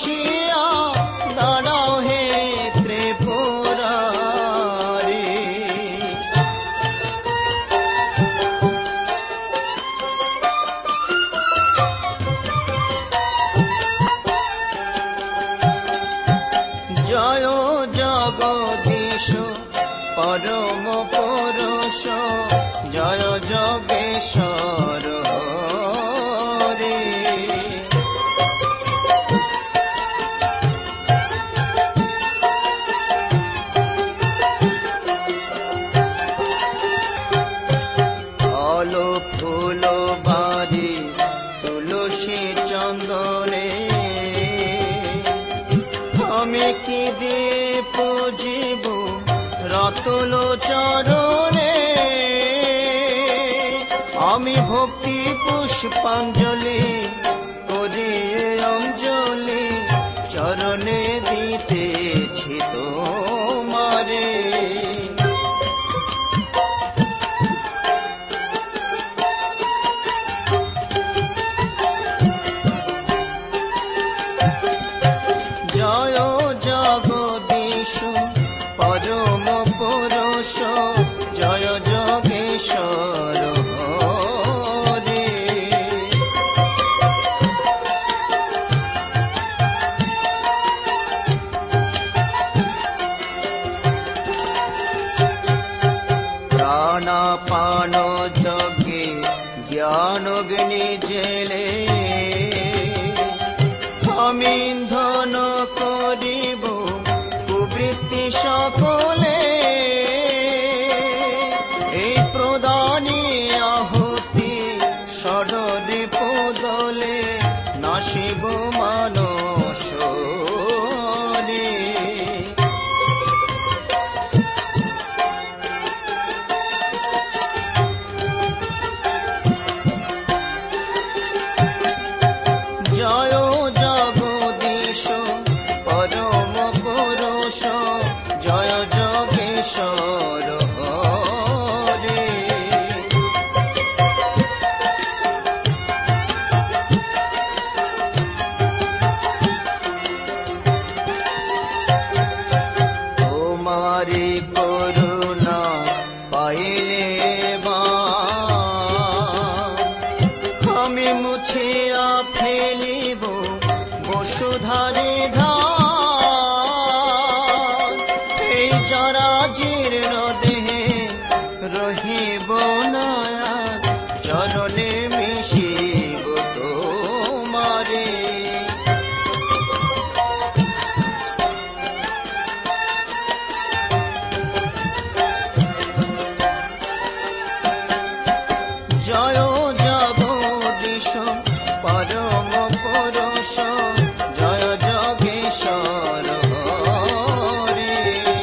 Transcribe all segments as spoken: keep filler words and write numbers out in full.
আসিয়া দাঁড়াও হে ত্রিপুরারি। জয় জগদীশ পরম পুরুষ, জয় যোগেশ্বর হরে। ফল ফুল বারি তুলসী চন্দনে, আমি কি দিয়ে পুজিব রতল চরণে। আমি ভক্তি পুষ্পাঞ্জলি করি অঞ্জলি, চরণে দিতেছি তোমারে। জয় জগদীশ পরম পুরুষ, জয় যোগেশ্বর হরে। প্রাণাপান যজ্ঞে জ্ঞান অগ্নি জেলে, আমি ইন্ধন করিব কুবৃত্তি সকলে। এই প্রদানে আহুতি ষড়রে পদলে, নাশিব মানস রে। জয় জগদীশ পরম পুরুষ, জয় যোগেশ্বর হরে। তোমারি করুণা পাইলে বা আমি মুছিয়া ফেলিব বসুধারে ধার। এই জরা জীর্ণ দেহে রহিব না, চরণে মিশিব তোমারে। জয় জগদীশ পরম পুরুষ, জয় যোগেশ্বর হরে।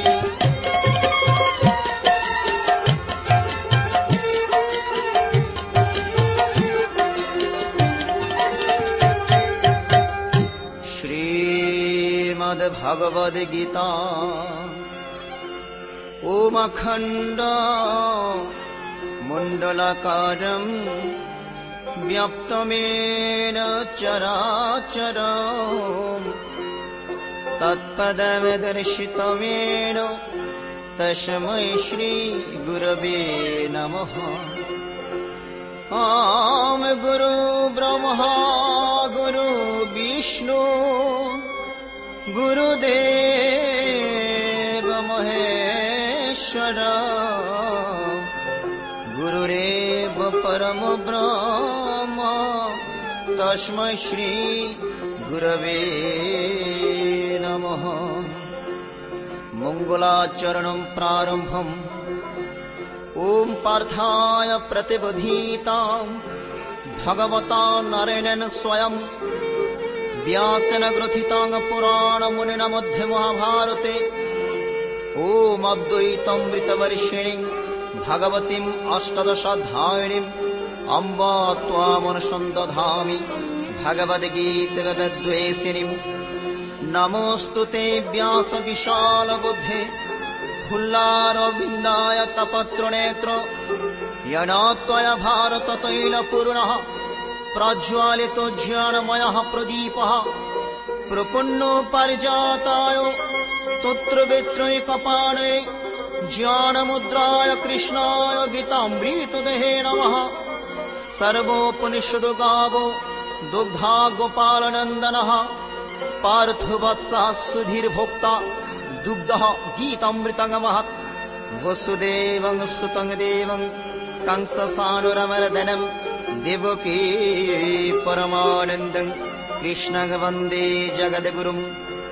শ্রীমদ্ ভগবদ গীতা ওম অখণ্ড মণ্ডলাকারম व्याप्तमेन चराचरम् तत्पदमदर्शितमेन तस्मै श्री गुरवे नमः। ॐ गुरु ब्रह्मा गुरु विष्णु गुरुदेव महेश्वर, गुरुरेव परम ब्रह्म, तस्मै श्री गुरवे नमः। मंगलाचरणं प्रारंभम् ओम पार्थाय प्रतिबोधितां भगवता नारायणेन स्वयं व्यासेन ग्रथितां पुराणमुनिना मध्ये महाभारते ओम अद्वैतामृतवर्षिणीं भगवतीं अष्टादशाध्यायिनीं अम्ब त्वामनुसन्दधामि भगवद्गीतावेद्वेषिणीं। नमोऽस्तुते व्यास विशाल बुद्धे फुल्लारविन्दाय तपत्रनेत्र येन त्वया भारत तैलपूर्णः प्रज्वालितो ज्ञानमयः प्रदीपः प्रपन्नो पारिजाताय तत्र वेत्रय कपाणे ज्ञानमुद्राय कृष्णाय गीतामृतदेहे नमः। सर्वोपनिषदो गावो दुग्धा गोपालनन्दनः पार्थवत्सः सुधीर्भोक्ता दुग्धः गीतामृतमहत्। वसुदेवं सुतं देवं कंससानुरमर्दनं देवकी परमानन्दं कृष्णं वन्दे जगद्गुरुम्।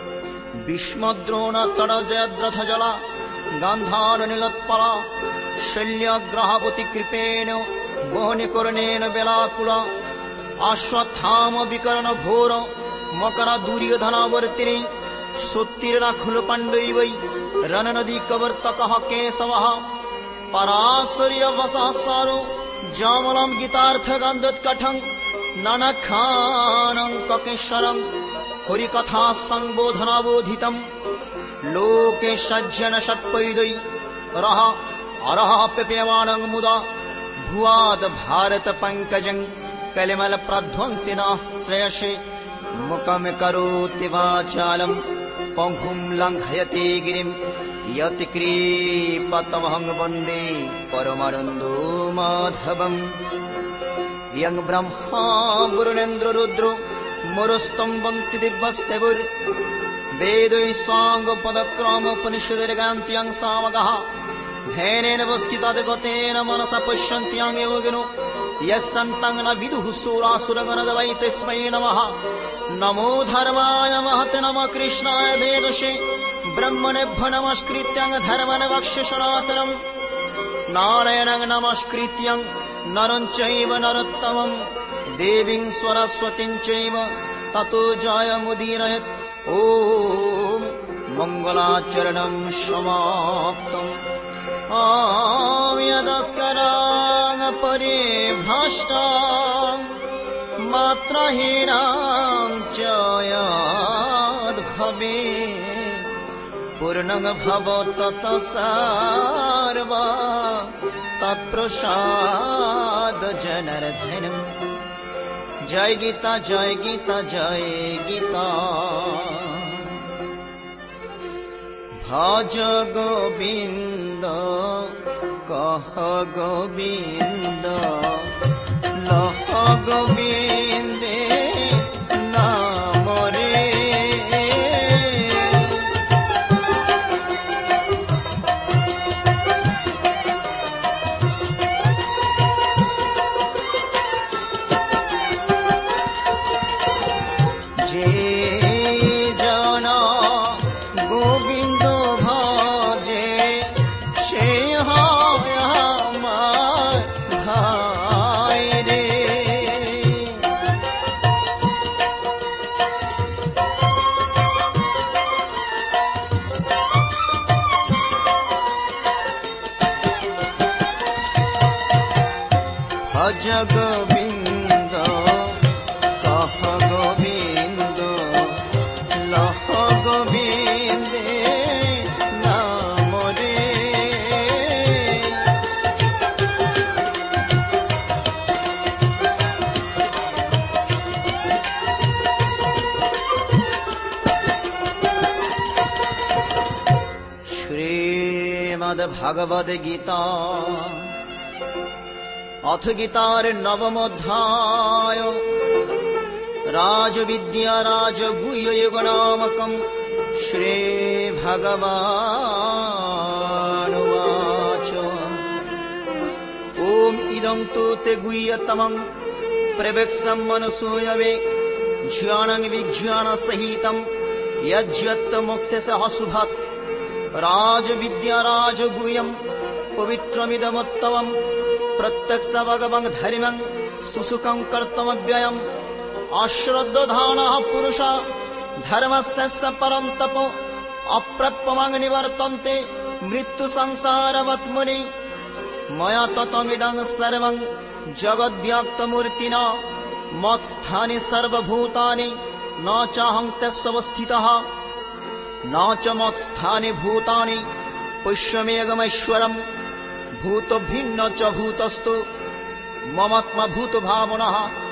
भीष्मद्रोणतटजयद्रथजला गान्धारनीलोत्पला शल्यग्राहवती वहनिकर्णेन बेलाकुला अश्वत्थाम विकर्ण घोर मकर दुर्योधनावर्तिनी सोत्तीर्णाखुल पाण्डवै रणनदी कवर्तकः केशवः पराशर्यवसहसारो जामलं गीतार्थगान्धोत्कटं ननखानं ककेश्वरं हरिकथा संबोधनाबोधितं लोके सज्जन षट्पैदै रह अरह पेप्यमानं मुदा भुवाद भारत पंकजं कलिमल प्रध्वंसिनः श्रेयसे मुखं करोति वाचालं पङ्गुं लङ्घयति गिरिं यत्कृपातमहं वन्दे परमानन्दो माधवम्। यं ब्रह्मा वरुणेन्द्र रुद्रो मरुस्तम्भन्ति दिव्यस्तवुर् वेदै स्वाङ्गपदक्रमोपनिषद्गान्त्यं सामगः ध्येनेन वस्थितगतेन मनसा पश्यन्त्यं योगिनो यस्सन्तं न विदुः सुरासुरगणदवै तस्मै नमः। नमो धर्माय महते नमः कृष्णाय वेदसे ब्रह्मणेभ्यो नमस्कृत्यं धर्मन् वक्ष्ये सनातनं नारायणं नमस्कृत्यं नरं चैव नरोत्तमं देवीं सरस्वतीं चैव ततो जयमुदीरयेत्। ॐ मङ्गलाचरणं समाप्तम्। यदस्करां परिभ्रष्टां मात्रहीनां च यद्भवेत् पूर्णं भवतः सर्वा तत्प्रसाद जनार्दनम्। जय गीता जय गीता जय गीता। भज गोविंद कह गोविंद लह गोविंदे नाम रे। जे जना गोविंद भजे से हमार भाई रे। भज गोविंद कह गोविंद लह गोविंदे नाम रे। श्रीमद्भगवद गीता अथ गीतार नवम अध्याय राजविद्या राजगुह्ययुगनामकं श्री भगवानुवाच। ओम इदं तु ते गुह्यतमं प्रवेक्षं मनसूयवे ज्ञानं विज्ञानसहितं यज्जत् मोक्षस्य अशुभत् राजविद्या राजगुह्यं पवित्रमिदमुत्तमं प्रत्यक्ष भगवं धर्मं सुसुखं कर्तव्यम्। अश्रद्धधानः पुरुष धर्मस्य परं तपो अप्रप्यमं निवर्तन्ते मृत्यु संसारवत् मुनि। मया ततमिदं सर्वं जगद्व्यक्तमूर्तिना मत्स्थानि सर्वभूतानि न चाहं तस्वस्थितः न च मत्स्थानि भूतानि पश्यमेगमैश्वरम्। भूत भिन्न च भूतस्तु ममात्मा भूत भावनः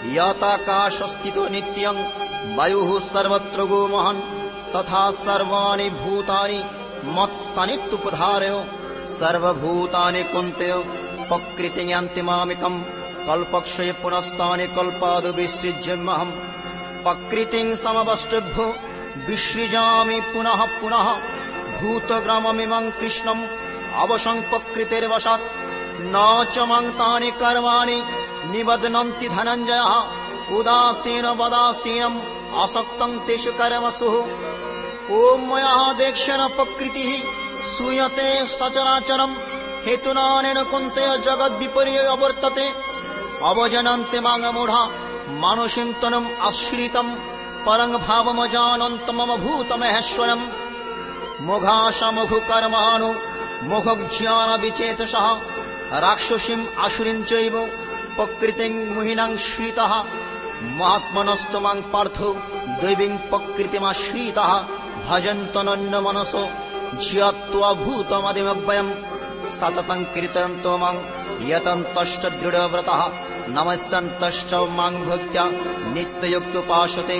यताकाशस्थितो नित्यं वायुः सर्वत्र गो महान् तथा सर्वाणि भूतानि मत्स्थानित्युपधारय सर्वभूतानि कुन्तेय प्रकृतिं यान्ति मामिकम् कल्पक्षये पुनस्तानि कल्पादो विसृज्यमहम् प्रकृतिं समवष्टभ्यो विसृजामि पुनः पुनः भूतग्राममिमं कृष्णम् अवशं प्रकृतिर्वशात् न च मं तानि कर्माणि निबध्नन्ति धनञ्जयः उदासीन वदासीनम् आसक्तं तेषु कर्मसु ॐ मया देक्षेण प्रकृतिः सूयते सचराचरम् हेतुनानेन कुन्तेय जगद्विपर्ययो वर्तते अवजनन्ते मां मूढा मानुषीं तनुम् आश्रितं परं भावमजानन्त मम भूतमहेश्वरम् मोघाशमुखु कर्माणु मोघज्ञान विचेतसः राक्षसीम् आसुरीं चैव प्रकृतिं मुहिनां श्रितः महात्मनस्तु मां पार्थो दैवीं प्रकृतिमाश्रितः भजन्तनन्य मनसो ज्ञात्वा भूतमदिमव्ययम् सततं कीर्तयन्तो मां यतन्तश्च दृढव्रतः नमस्यन्तश्च मां भक्त्या नित्ययुक्तोपासते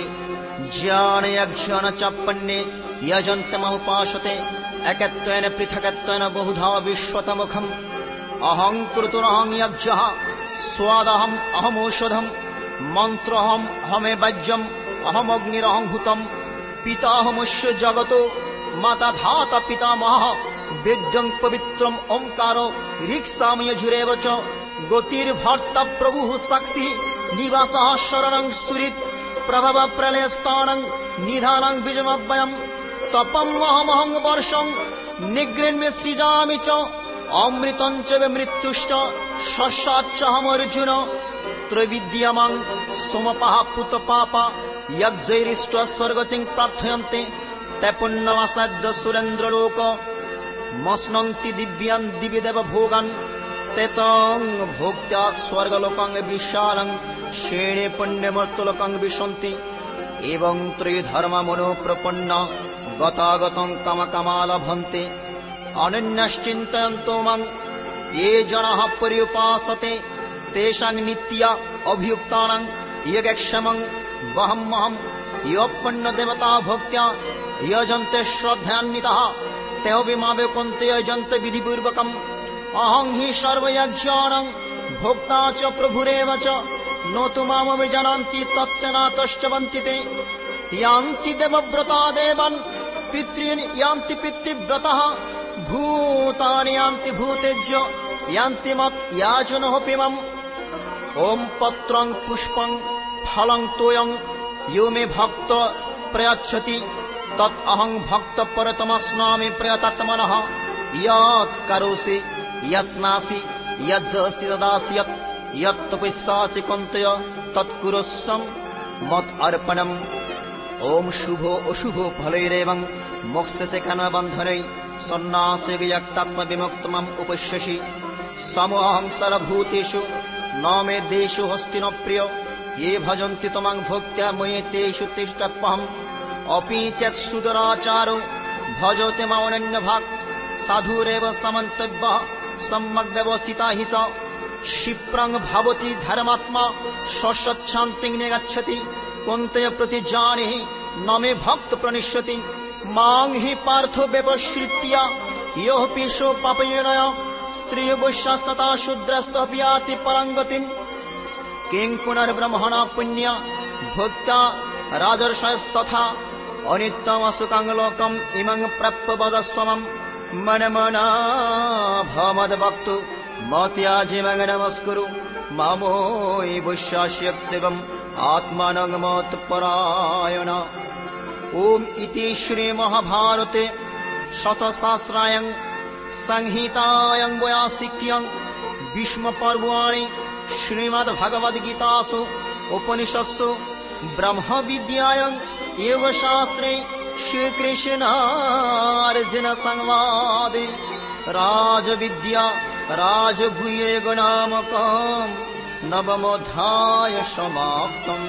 ज्ञानयज्ञानचापन्ये यजन्ते मामुपासते एकत्वेन पृथक्त्वेन बहुधा विश्वतमुखम् अहं कृतुरहं यज्ञः स्वादहम् अहमौषधम् मन्त्रहम् अहमे वज्रम् अहमग्निरहं हुतम् पिताहमस्य जगतो माता धाता पितामहः वेद्यं पवित्रम् ओंकारो ऋक्सामि यजुरेव च गतिर्भर्ता प्रभुः साक्षी निवासः शरणं सुहृत् प्रभव प्रलयस्थानं निधानं बीजमव्ययम् तपम् अहमहं वर्षं निगृह्य सृजामि च अमृतं च मृत्युश्च शस्याच्चहमर्जुन त्रैविद्यमां सोमपः पुतपापा यज्ञैरिष्ट स्वर्गतिं प्रार्थयन्ते ते पुण्यमासाद्य सुरेन्द्रलोक मस्नन्ति दिव्यान् दिव्यदेव भोगान् ते तं भोक्त्या स्वर्गलोकं विशालं क्षेणे पुण्यमर्तलोकं विशन्ति एवं त्रयधर्ममनो प्रपन्ना गतागतं कामकामा लभन्ते अनन्यश्चिन्तयन्तो मां ये जनाः पर्युपासते तेषां नित्या अभियुक्तानां योगक्षेमं वहमहं योपन्नदेवता भक्त्या यजन्ते श्रद्धान्विताः ते विमावे कुन्ते यजन्ते विधिपूर्वकम् अहं हि सर्वयज्ञानां भोक्ता च प्रभुरेव च न तु मामभिजानन्ति तत्तेनातश्च वन्तिते यान्ति देवव्रता देवान् पितॄन् यान्ति पितृव्रतः भूतानि यान्ति भूतेज्य यान्ति मत् याचनोऽपिमम् ॐ पत्रं पुष्पं फलं तोयं यो मे भक्त प्रयच्छति तत् अहं भक्त परतमस्नामि प्रयतात्मनः यत् करोसि यस्नासि यज्जसि ददासि यत् यत् तपस्यासि कुन्तय तत् कुरुस्व मत् अर्पणम् ॐ शुभो अशुभो फलैरेवं मोक्षसे बन्धनै सन्नासयोगयुक्तात्मविमुक्तमम् उपश्यसि समोऽहं सर्वभूतेषु न मे देषु हस्ति न प्रिय ये भजन्ति त्वां भक्त्या मयि तेषु तिष्ठत्यहम् अपि चेत् सुदुराचारो भजते मामनन्यभाक् साधुरेव समन्तव्यः सम्यक् व्यवसिता हि स क्षिप्रं भवति धर्मात्मा सशच्छान्तिं निगच्छति कुन्तय प्रतिजानीहि न मे भक्त प्रणश्यति मां हि पार्थो व्यवश्रित्य योऽपि सो पापयोनय स्त्रियवैश्यास्तथा शूद्रस्तपि याति पराङ्गतिम् किं पुनर्ब्रह्मणा पुण्य भक्त्या राजर्षयस्तथा अनित्यमसुखं लोकम् इमं प्राप्य वदस्वमम् मनमना भवमद्भक्तो मत्याजिमं नमस्कुरु मामोऽयि वैश्यास्यक्तिवम् आत्मानं मत्परायण। ॐ इति श्रीमहाभारते शतसहस्रायां संहितायां वैयासिक्यां भीष्मपर्वाणि श्रीमद्भगवद्गीतासु उपनिषत्सु ब्रह्मविद्यायां योगशास्त्रे श्रीकृष्णार्जुन संवादे राजविद्या राजगुह्ययोगनामकं नवमोऽध्याय समाप्तम्।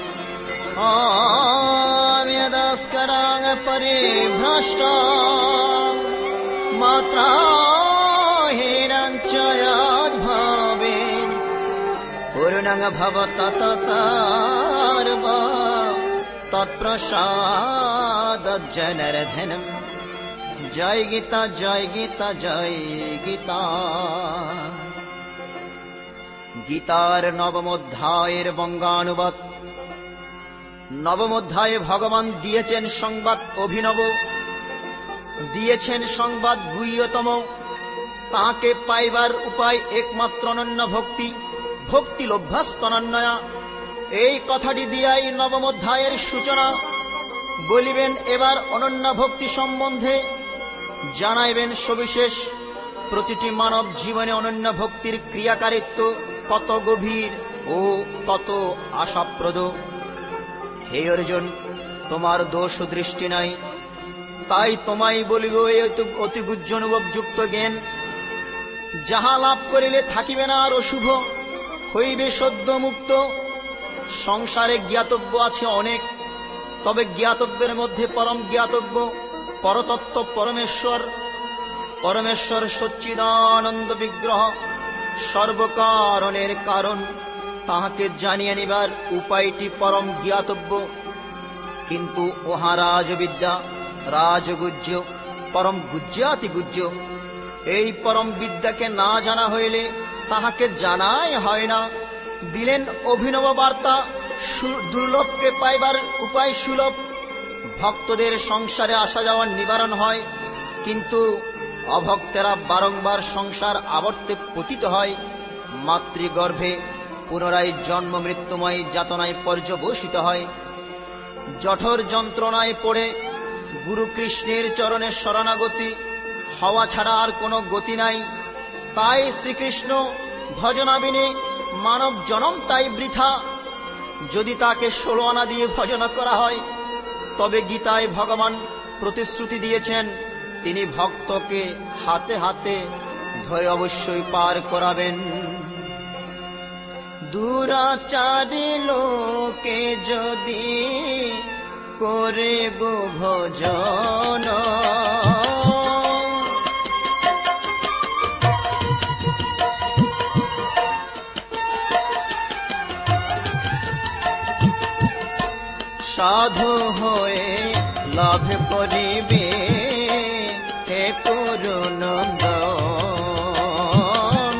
आम्यदस्करां परिभ्रष्टा मात्रा हीनं च यद्भवेत् पूर्णं भवतत सर्व तत्प्रसादज्जनार्दनम्। जय गीता जय गीता जय गीता। गीतार नवम अध्यायेर बंगानुबाद। नवम अध्याये भगवान दिएছেন সংবাদ অভিনব, দিয়েছেন সংবাদ গুহ্যতম। তাকে পাইবার উপায় একমাত্র অনন্য ভক্তি, ভক্তি লভ্যাস্তনন্যয়া। এই কথাটি দিয়াই নবম অধ্যায়ের সূচনা। বলিবেন এবার অনন্য ভক্তি সম্বন্ধে, জানাইবেন সবিশেষ প্রতিটি মানব জীবনে অনন্য ভক্তির ক্রিয়াকারিত্ব কত গভীর ও কত আশাপ্রদ। হে অর্জুন, তোমার দোষ ও দৃষ্টি নাই, তাই তোমায় বলিব এই অতি গুহ্য অনুভবযুক্ত জ্ঞান, যাহা লাভ করিলে থাকিবে না আর অশুভ, হইবে সদ্য মুক্ত। সংসারে জ্ঞাতব্য আছে অনেক, তবে জ্ঞাতব্যের মধ্যে পরম জ্ঞাতব্য পরতত্ত্ব পরমেশ্বর। পরমেশ্বর সচ্চিদানন্দ বিগ্রহ, সর্বকারণের কারণ। তাহাকে জানিয়ে নিবার উপায়টি পরম জ্ঞাতব্য। কিন্তু ওহা রাজবিদ্যা, রাজগুহ্য, পরম গুহ্যাতি গুহ্য। এই পরম বিদ্যাকে না জানা হইলে তাহাকে জানাই হয় না। দিলেন অভিনব বার্তা, দুর্লভকে পাইবার উপায় সুলভ। ভক্তদের সংসারে আসা যাওয়ার নিবারণ হয়, কিন্তু অভক্তেরা বারংবার সংসার আবর্তে পতিত হয়। মাতৃগর্ভে পুনরায় জন্ম মৃত্যুময় যাতনায় পর্যবসিত হয়। জঠর যন্ত্রণায় পড়ে গুরু কৃষ্ণের চরণে শরণাগতি হওয়া ছাড়া আর কোনো গতি নাই। তাই শ্রীকৃষ্ণ ভজনাবিনে মানব জনম তাই বৃথা। যদি তাকে ষোলো আনা দিয়ে ভজনা করা হয়, তবে গীতায় ভগবান প্রতিশ্রুতি দিয়েছেন তিনি ভক্তকে হাতে হাতে ধরে অবশ্যই পার করাবেন। দুরাচারী লোকে যদি করে গো ভজন, সাধু হয়ে লাভ করিবে হে করুণন্দন।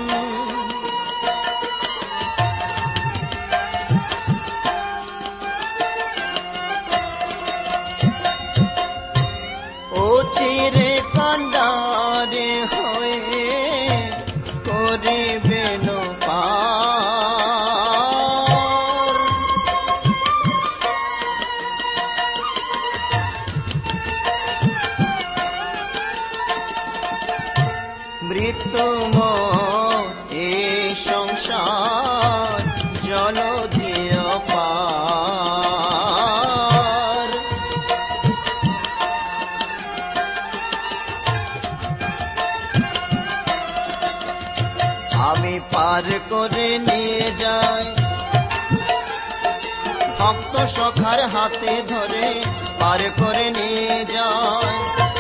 ও চিরে কান্ডারে হয়ে করিবেন পার। মৃত্যুময় এই সংসার জলধিয় পার। আমি পার করে নিয়ে যাই, ভক্ত সখার হাতে ধরে পার করে নিয়ে যায়।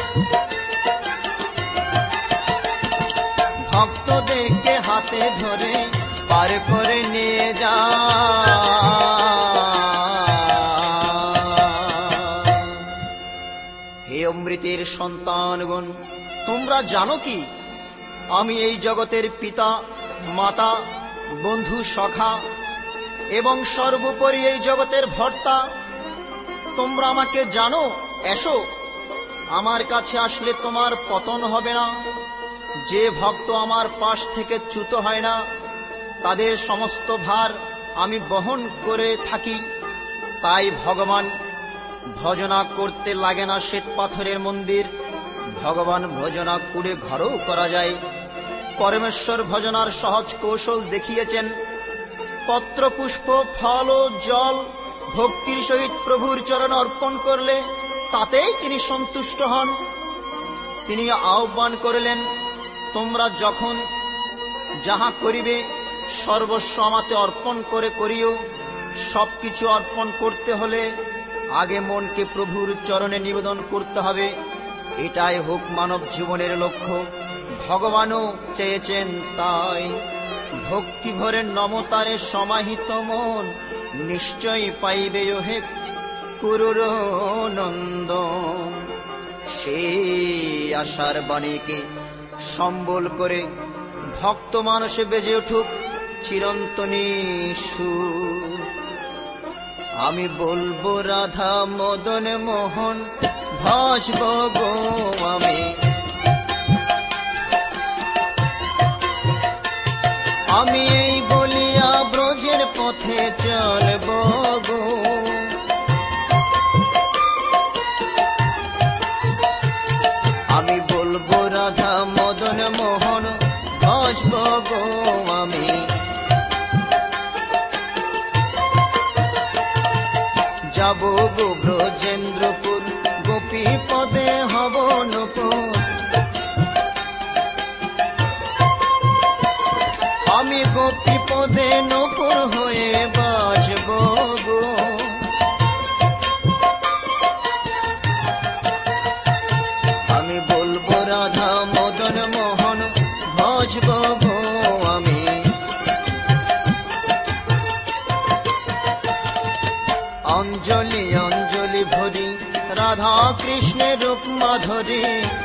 ভক্তদেরকে হাতে ধরে পার করে নিয়ে যায়। হে অমৃতের সন্তানগণ, তোমরা জানো কি আমি এই জগতের পিতা, মাতা, বন্ধু, সখা এবং সর্বোপরি এই জগতের ভর্তা। তোমরা আমাকে জানো, এসো, আমার কাছে আসলে তোমার পতন হবে না। যে ভক্ত আমার পাশ থেকে চ্যুত হয় না, তাদের সমস্ত ভার আমি বহন করে থাকি। তাই ভগবান ভজনা করতে লাগে না শ্বেত পাথরের মন্দির, ভগবান ভজনা কুড়ে ঘরও করা যায়। পরমেশ্বর ভজনার সহজ কৌশল দেখিয়েছেন। পত্র, পুষ্প, ফল ও জল ভক্তির সহিত প্রভুর চরণ অর্পণ করলে তাতেই তিনি সন্তুষ্ট হন। তিনি আহ্বান করলেন, তোমরা যখন যাহা করিবে সর্বস্ব আমাতে অর্পণ করে করিও। সবকিছু অর্পণ করতে হলে আগে মনকে প্রভুর চরণে নিবেদন করতে হবে। এটাই হোক মানব জীবনের লক্ষ্য। ভগবানও চেয়েছেন তাই। ভক্তি ভরে নমতারে সমাহিত মন নিশ্চয় পাইবে হে কুরুর নন্দন। সেই আশার বাণীকে সম্বল করে ভক্ত মানুষে বেজে উঠুক চিরন্তনী সুর। আমি বলবো রাধা মদন মোহন ভজব গো আমি, আমি এই বলিয়া ব্রজের পথে চলব গো। আমি বলবো রাধা মদন মোহন ভজব গো আমি, যাব গো ব্রজেন্দ্রপুর গোপী পদে হব নূপুর। আমি গোপী পদে নূপুর হয়ে বাজব গো। আমি বলবো রাধা মদন মোহন ভজব গো আমি, অঞ্জলি অঞ্জলি ভরি রাধা কৃষ্ণের রূপ মাধুরী।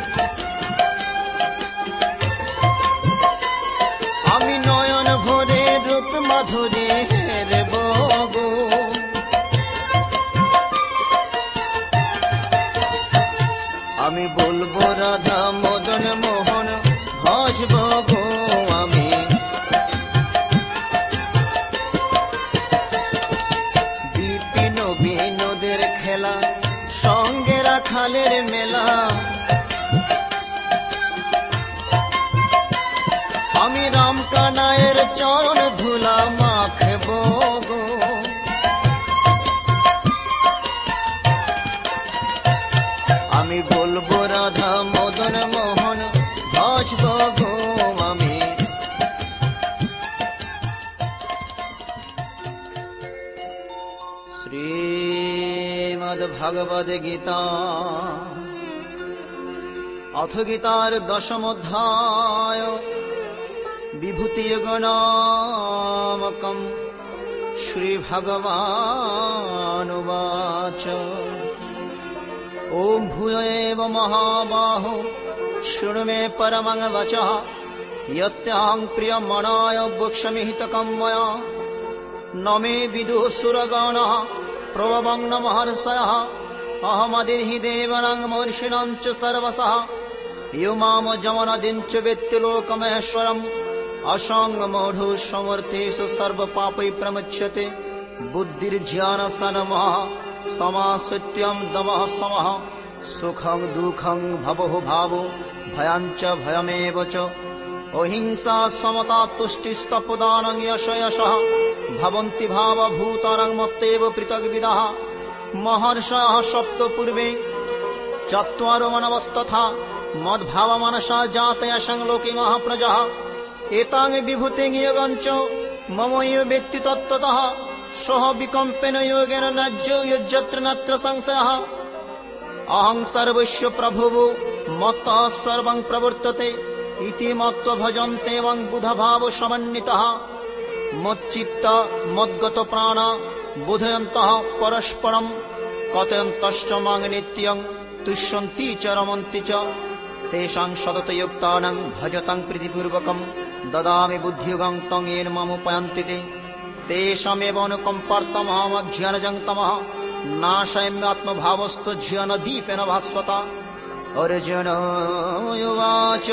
আমি নয়ন ভরে রূপ মাধুরী হেরব গো। আমি বলবো রাধা মদন মোহন ভজব গো আমি, বিপিন বিনোদের খেলা সঙ্গে রাখালের মেলা। আমি রাম কানাইয়ের চরণ ধুলা মাখব গো। আমি বলবো রাধা মদন মোহন ভজব গো আমি। শ্রীমদ্ ভগবদ গীতা অথ গীতার দশম অধ্যায় বিভূতিযোগনামকম। শ্রী ভগবানুবাচ ওম ভূয় এব মহাবাহো শৃণু মে পরমং বচঃ यत्यां प्रियमणाय वक्ष्यमिहितकं मया न मे विदुः सुरगणाः प्रभवं न महर्षयः अहमदिर्हि देवानां महर्षीणां च सर्वशः यो मां जमनादिं च वेत्ति लोकमहेश्वरम् असङ्गमूढो समर्थेषु सर्वपापैः प्रमुच्यते बुद्धिर्ज्ञानसन्मः क्षमा सत्यं दमः समः सुखं दुःखं भवो भावो भयं च भयमेव च अहिंसा समता तुष्टिस्तपदानं यश यशः भवन्ति भावभूतानां मत्तेव पृथग्विदः महर्षयः सप्त पूर्वे चत्वारो मनवस्तथा मद्भावमनसा जातयशं लोके महाप्रजः एतां विभूतिं योगं च मम यो वेत्ति तत्त्वतः सः विकम्पेन योगेन नज्यो युज्यत्र नत्र संशयः अहं सर्वस्य प्रभुवो मत्तः सर्वं प्रवर्तते इति मत्वा भजन्ते वं बुधभाव समन्वितः मच्चित्त मद्गत प्राण बोधयन्तः परस्परं कथयन्तश्च मां नित्यं तुष्यन्ति च रमन्ति च तेषां सततयुक्तानां भजतां प्रीतिपूर्वकं ददामि बुद्धियुगं तं येन मामुपयान्ति ते तेषामेव अनुकम्पार्थमहमज्ञानजं तमः नाशयाम्यात्मभावस्तु ज्ञानदीपेन भास्वता अर्जुन उवाच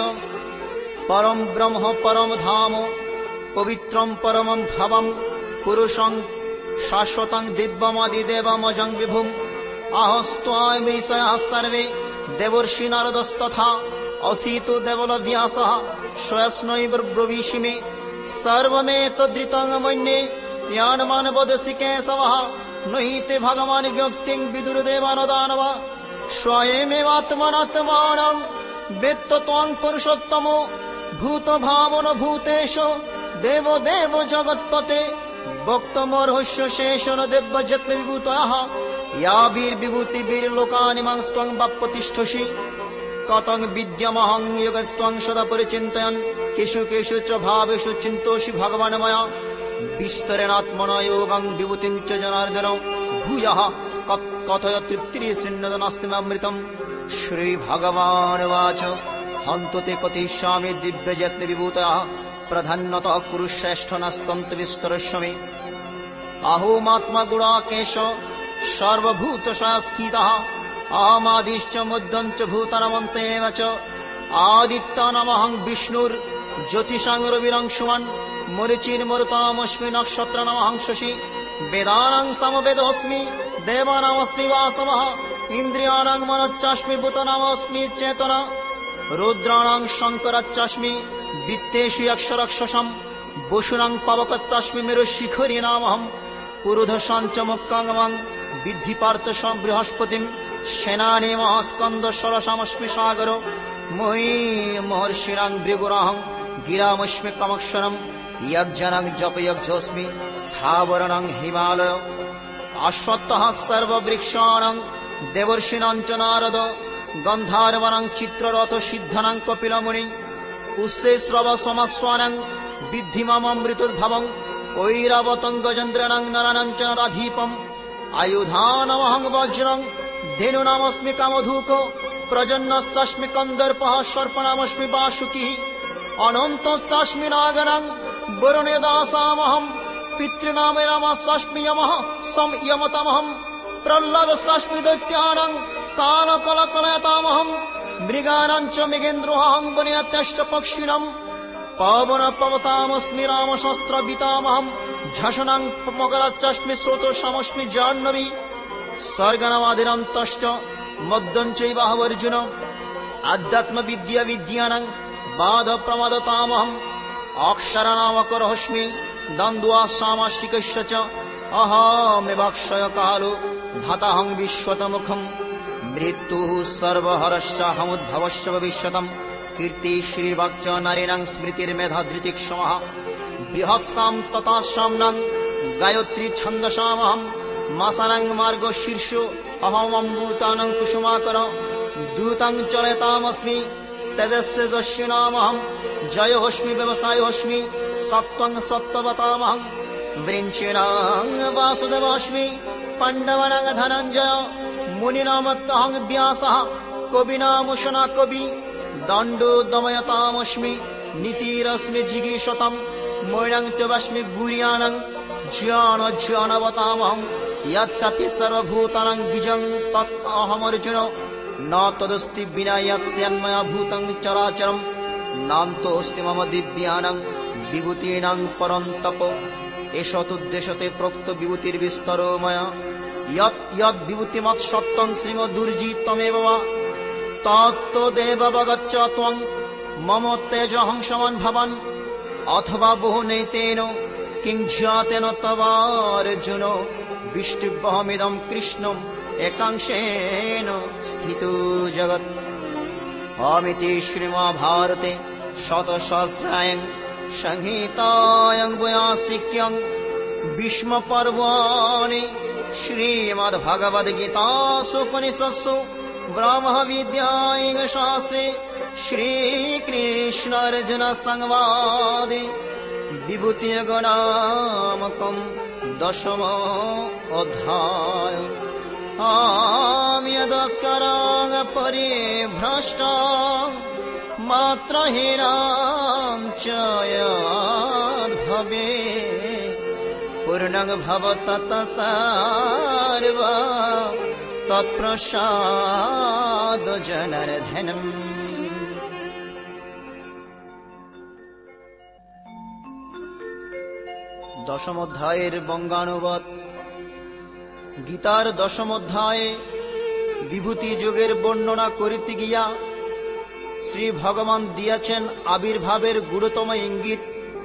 परं ब्रह्म परं धाम पवित्रं परमं भवं पुरुषं शाश्वतं दिव्यमधिदेवमजं विभुम् आहस्त्वामृषयः सर्वे देवर्षि नारदस्तथा असीतो देवलव्यासः स्वयस्नैव ब्रवीषि मे सर्वमेतद्धृतं मन्ये यानमान् वदसि केशवः न हि ते भगवान् व्यक्तिं विदुर्देवान् दानवः स्वयमेवात्मनात्मानं वेत्त त्वं पुरुषोत्तमो भूतभावन भूतेश देव देव जगत्पते भक्तमर्हस्य शेषन देवजत्म विभूतयः या वीर्विभूति वीरलोकानि मां स्वं बाप्पतिष्ठसि কতং বিদ্যমহং যোগস্ত্বং সদা পরিচিন্তয়ন কেশু কেশু চ ভাবেষু চিন্তোষি ভগবান ময়া বিস্তরেণাত্মনা যোগং বিভূতিং চ জনার্দন ভূয়ঃ কথয় তৃপ্তিরে সিন্নদনাস্তিমৃতম। শ্রী ভগবান বাচ হন্তু তে কতিষ্যামি দিব্যযত্ন বিভূতয়া প্রধান্যতঃ কুরু শ্রেষ্ঠ নাস্তন্ত বিস্তরস্যমি। আহোমাত্মা গুণাকেশ সর্বভূত স্থিতঃ আহমাদিশ্চ মধ্যঞ্চ ভূতানামন্তেব চ আদিত্যানামহং বিষ্ণুর জ্যোতিষাং রবিরংশুমাन् মরিচির্মরুতামস্মি নক্ষত্রানামহং শশী বেদানাং সমবেদোऽস্মি দেবানামস্মি বাসমः ইন্দ্রিয়াণাং মনশ্চাস্মি ভূতানামস্মি চেতনা রুদ্রাণাং শঙ্করাচ্চাস্মি বিত্তেষু অক্ষরক্ষসম বসুনাং পাবকশ্চাস্মি মেরুশিখরিণামহম পুরুধসাঞ্চ মুক্তাঙ্গমাং বিদ্ধি পার্থ বৃহস্পতিম সেনানি মহাস্কন্দ সরসামস্মি সাগর মহি মহর্ষিণাং ভৃগুরাহং গিরামস্মি কামক্ষরম যজ্ঞানাং জপযজ্ঞোস্মি স্থাবরাণাং হিমালয় অশ্বত্থः সর্ববৃক্ষাণাং দেবর্ষিণাং চ নারদ গন্ধার্বাণাং চিত্ররথ সিদ্ধানাং কপিলমুনি উৎসে শ্রব সমাস্বানাং বিদ্ধি মামৃতোদ্ভবং ঐরাবতং গজেন্দ্রাণাং নরাণাং চ নরাধীপম আয়ুধানমহং বজ্রং ধেনুনামস্মি কামধূক প্রজন্নশ্চাস্মি কন্দর্পः সর্পণামস্মি বাসুকিः অনন্তশ্চাস্মি নাগনাং বরুণে দাসামহম পিতৃনামেরামাস্মি যমঃ সংযমতমহম প্রহ্লাদশ্চাস্মি দৈত্যানাং কালকলকলয়তামহম মৃগানাং চ মৃগেন্দ্রোহং বনয়ত্যশ্চ পক্ষিণাম পবন পবতামস্মি রামশস্ত্রবিতামহম ঝষণাং মকরাচ্চাস্মি স্রোতস্যামস্মি জাহ্নবী স্বর্গনামাদিরন্তশ্চ মদ্যং চৈবাহবর্জুন আধ্যাত্মবিদ্যা বিদ্যানাং বাধ প্রমাদতামহম অক্ষরনামকরহস্মি দ্বন্দ্বাসামাশিকস্য চ অহমেবাক্ষয় কালো ধাতাহং বিশ্বতমুখম মৃত্যুঃ সর্বহরশ্চাহমুদ্ভবশ্চ ভবিষ্যতম কীর্তি শ্রীর্বাক্চ নারীণাং স্মৃতির্মেধাধৃতিক্ষমः বৃহৎসাম তথাসাম্নাং গায়ত্রী ছন্দসামহম মাসানাং মার্গ শীর্ষ অহমম্ভূতানাং কুসুমাকর দূতাং চলতামস্মি তেজস্তেজস্বিনামহম জয়োস্মি ব্যবসায়োস্মি সত্ত্বং সত্ত্ববতামহং বৃঞ্চিনাং বাসুদেবস্মি পাণ্ডবানাং ধনঞ্জয় মুনিনামপ্যহং ব্যাসः কবিনামুষনা কবি দণ্ডো দময়তামস্মি নীতিরস্মি জিগীষতম মৈরাং চ বস্মি গুরিয়ানাং জ্ঞান জ্ঞানবতামহং यच्चापि सर्वभूतानां बीजं तत् अहमर्जुन न तदस्ति विना यत्स्यन्मया भूतं चराचरं नान्तोऽस्ति मम दिव्यानां विभूतीनां परन्तप एष तुद्देशते प्रोक्त विभूतिर्विस्तरो मया यत् यद् विभूतिमत् सत्यं श्रीमदुर्जितमेव वा तत्तदेववगच्छ त्वं मम तेजहं समन् भवन् अथवा बहुनैतेन किं ज्ञातेन तवार्जुन विष्टुभमिदं कृष्णम् एकांशेन स्थितो जगत् अमिति श्रीमहाभारते शतसहस्रायां संहितायां वैयासिक्यां भीष्मपर्वणि श्रीमद्भगवद्गीतासूपनिषत्सु ब्रह्मविद्याशास्त्रे श्रीकृष्णार्जुनसंवादे विभूतियोगनामकं दशम अध्याय आम्यदस्करां परिभ्रष्टा मात्रहीनां च यद्भवे पूर्णं भवतः सर्व तत्प्रसाद जनार्दनम्। दशम अध्यायेर बंगानुबाद। गीतार दशम अध्याये विभूति যোগের বর্ণনা করিতে গিয়া শ্রী ভগবান দিয়াছেন আবির্ভাবের গুরুতম ইঙ্গিত।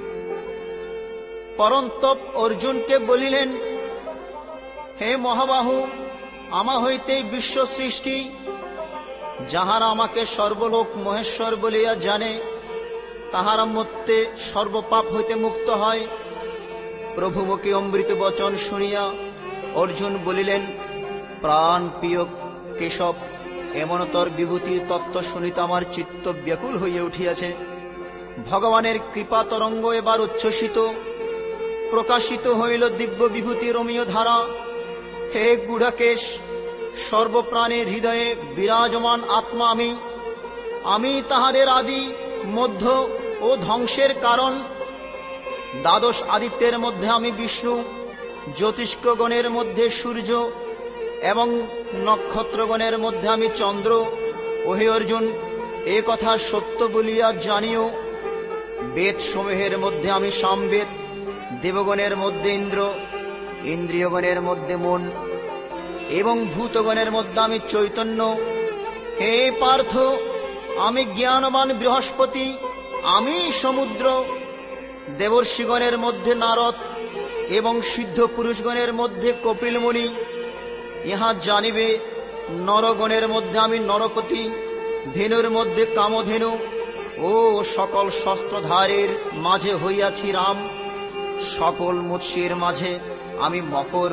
পরন্তপ অর্জুনকে বলিলেন, হে মহাবাহু, আমা হইতেই বিশ্ব সৃষ্টি। যাহারা আমাকে সর্বলোক মহেশ্বর বলিয়া জানে, তাহারা মধ্যে সর্বপাপ হইতে মুক্ত হয়। প্রভুমুখে অমৃত বচন শুনিয়া অর্জুন বলিলেন, প্রাণ প্রিয় কেশব, এমনতর বিভূতি তত্ত্ব শুনিতে আমার চিত্ত ব্যাকুল হইয়া উঠিয়াছে। ভগবানের কৃপা তরঙ্গ এবার উচ্ছ্বসিত, প্রকাশিত হইল দিব্য বিভূতি রমীয় ধারা। হে গুঢ়কেশ, সর্বপ্রাণীর হৃদয়ে বিরাজমান আত্মা আমি, আমি তাহাদের আদি, মধ্য ও ধ্বংসের কারণ। দ্বাদশ আদিত্যের মধ্যে আমি বিষ্ণু, জ্যোতিষ্কগণের মধ্যে সূর্য এবং নক্ষত্রগণের মধ্যে আমি চন্দ্র। ওহে অর্জুন, এ কথা সত্য বলিয়া জানিও। বেদ সমূহের মধ্যে আমি সামবেদ, দেবগণের মধ্যে ইন্দ্র, ইন্দ্রিয়গণের মধ্যে মন এবং ভূতগণের মধ্যে আমি চৈতন্য। হে পার্থ, আমি জ্ঞানবান বৃহস্পতি, আমি সমুদ্র। দেবর্ষিগণের মধ্যে নারদ এবং সিদ্ধ পুরুষগণের মধ্যে কপিলমুনি। ইহা জানিবে, নরগণের মধ্যে আমি নরপতি, ধেনুর মধ্যে কামধেনু ও সকল শস্ত্রধারের মাঝে হইয়াছি রাম। সকল মৎস্যের মাঝে আমি মকর।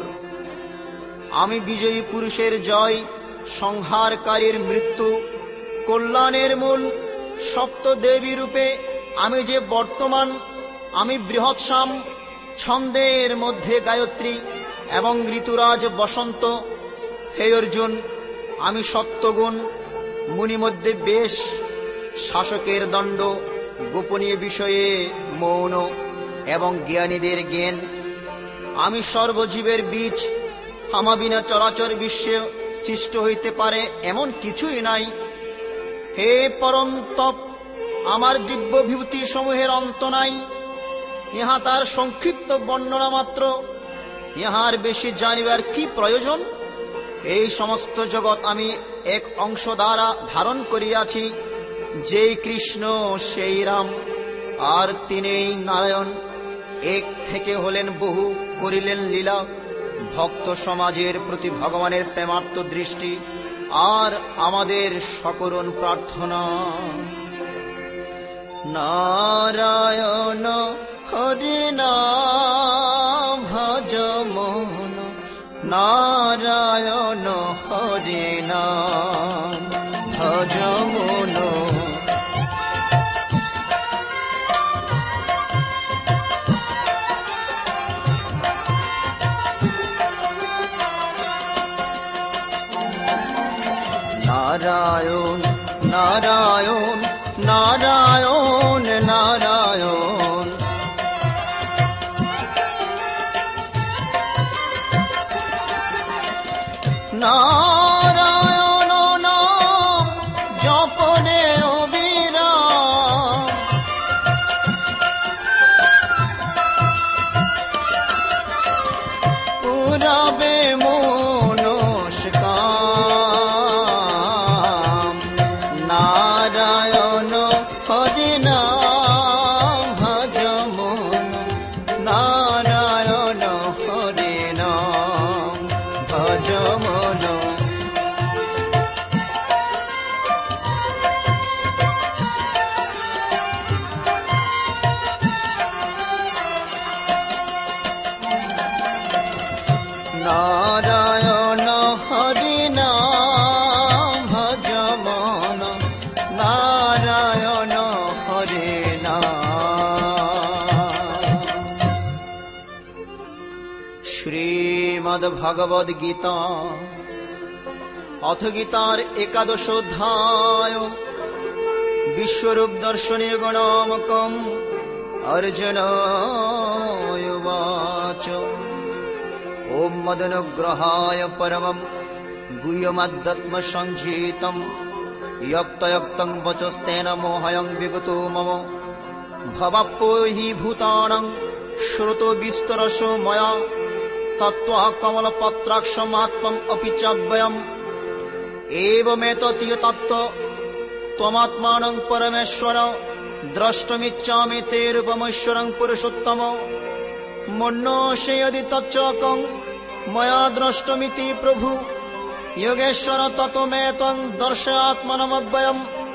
আমি বিজয়ী পুরুষের জয়, সংহারকারীর মৃত্যু, কল্যাণের মূল। সপ্ত দেবী রূপে আমি যে বর্তমান, আমি বৃহৎসাম, ছন্দের মধ্যে গায়ত্রী এবং ঋতুরাজ বসন্ত। হে অর্জুন, আমি সত্যগুণ, মুনি মধ্যে বেশ, শাসকের দণ্ড, গোপনীয় বিষয়ে মৌন এবং জ্ঞানীদের জ্ঞান। আমি সর্বজীবের বীজ, আমা বিনা চরাচর বিশ্বে সৃষ্ট হইতে পারে এমন কিছুই নাই। হে পরন্তপ, আমার দিব্য বিভূতি সমূহের অন্ত নাই। ইহা তার সংক্ষিপ্ত বর্ণনা মাত্র, ইহার বেশি জানিবার কি প্রয়োজন? এই সমস্ত জগৎ আমি এক অংশ দ্বারা ধারণ করিয়াছি। যেই কৃষ্ণ সেই রাম, আর তিনিই নারায়ণ। এক থেকে হলেন বহু, করিলেন লীলা। ভক্ত সমাজের প্রতি ভগবানের প্রেমার্ত দৃষ্টি আর আমাদের সকরুণ প্রার্থনা। নারায়ণ হরি নাম ভজ মন, নারায়ণ হরি নাম ভজ মন। নারায়ণ নারায়ণ নারায়ণ নারায়ণ, নারায়ণ নাম জপনে অবিরাম। পুরাবে মনস্কাম। নারায়ণ হরি নাম ভজ মন, নারায়ণ হরি নাম ভজ মন। নারায়ণ হরি নাম ভজ মন, নারায়ণ হরি নাম। শ্রীমদ্ ভগবদ গীতা অথ গীতার একাদশ অধ্যায়। বিশ্বরূপ দর্শনে গণামকম অর্জুন উবাচ। ওম মদনুগ্রহায় পরমম গুহ্যমধ্যাত্ম সঞ্চিতম যক্তযক্তং বচস্তেন মোহয়ং বিগতো মম। ভবাপ্পো হি ভূতানাং শ্রুতো বিস্তরশ ময়া তত্ত্বা কমলপত্রাক্ষমাত্মম অপি চাব্যয়ম। এবমেততীয় তত্ত্ব ত্বমাত্মানং পরমেশ্বর দ্রষ্টুমিচ্ছামি তে রূপমৈশ্বরং পুরুষোত্তম। মন্যসে যদি তচ্চকং ময়া দ্রষ্টমিতি প্রভু যোগেশ্বর ততো মে ত্বং দর্শয়াত্মনমব্যয়ম।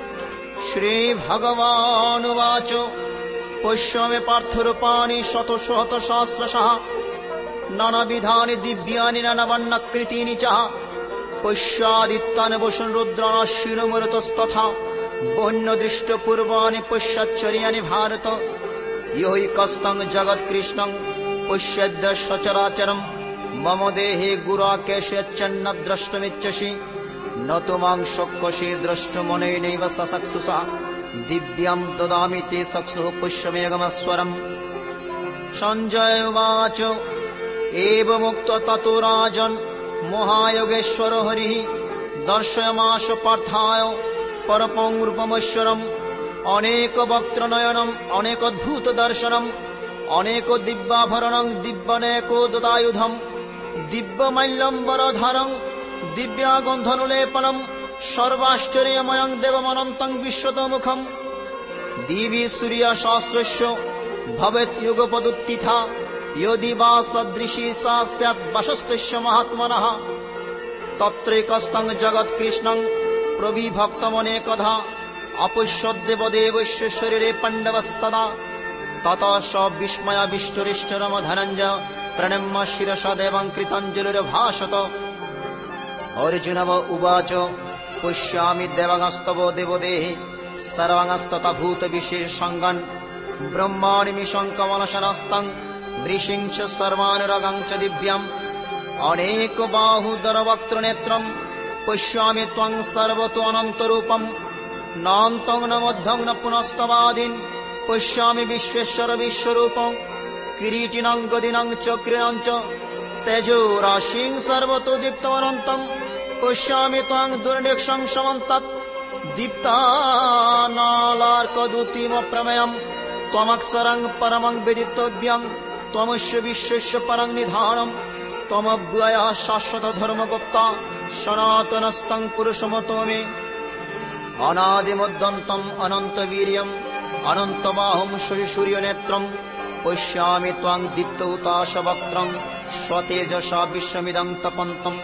শ্রীভগবানুবাচ। পশ্য মে পার্থরূপাণি শত শত সহস্রশঃ নানাবিধানি দিব্যানি নানাবর্ণাকৃতীনি চ पश्यादित्यान् वसुन् रुद्राश्विनोमरुतस्तथा वन्यदृष्टपूर्वाणि पश्याच्चर्याणि भारत यो हि कस्तं जगत्कृष्णं पश्यद्य सचराचरम् मम देहे गुराकेशयच्चन्न द्रष्टुमिच्छसि न तु मां शक्यसे द्रष्टुमनेनैव सचक्षुषा दिव्यं ददामि ते चक्षुः पुष्यमेघमस्वरम्। सञ्जय उवाच एवमुक्त्वा ततो राजन् महायोगेश्वरो हरिः दर्शयामास पार्थाय परमं रूपमैश्वरम् अनेक वक्त्रनयनम् अनेकोद्भूत दर्शनम् अनेक दिव्याभरणं दिव्यनेको ददायुधम् दिव्यमाल्यं वरधरं दिव्यागन्धनुलेपनं सर्वाश्चर्यमयं देवमनन्तं विश्वतोमुखम् दिवि सूर्यशास्त्रस्य भवेत् युगपदुत्थिता यदि वा सदृशी सा स्यात् वशस्तस्य महात्मनः तत्रैकस्तं जगत्कृष्णं प्रविभक्तमनेकधा अपश्यद्देवदेवस्य शरीरे पाण्डवस्तदा ततः स विस्मयाविष्टुरिष्टरम धनञ्जय प्रणम्य शिरसा देवं कृताञ्जलिर्भाषत। अर्जुनव उवाच पश्यामि देवगस्तव देवदेहे सर्वांस्तथा भूतविशेषाङ्गान् ब्रह्माणिमिषं कमलशनस्तं वृषिञ्च सर्वानुरगं च दिव्यम् अनेकबाहुदरवक्त्रनेत्रं पश्यामि त्वं सर्वतो अनन्तरूपम् नान्तं न मध्यं न पुनस्तवादिन् पश्यामि विश्वेश्वर विश्वरूपं किरीटिनं गदिनं चक्रिणं च तेजो राशिं सर्वतो दीप्तमनन्तं पश्यामि त्वं दुर्निक्षं समन्तत् दीप्तानालार्कद्युतिमप्रमेयं त्वमक्षरं परमं वेदितव्यं त्वमस्य विश्वस्य परं निधानम् त्वमव्ययः शाश्वत धर्मगुप्ता सनातनस्तं पुरुषमतो मे अनादिमद्यन्तम् अनन्तवीर्यम् अनन्तबाहुं सूर्यनेत्रं पश्यामि त्वां दीप्तहुताशवक्त्रं स्वतेजसा विश्वमिदं तपन्तम्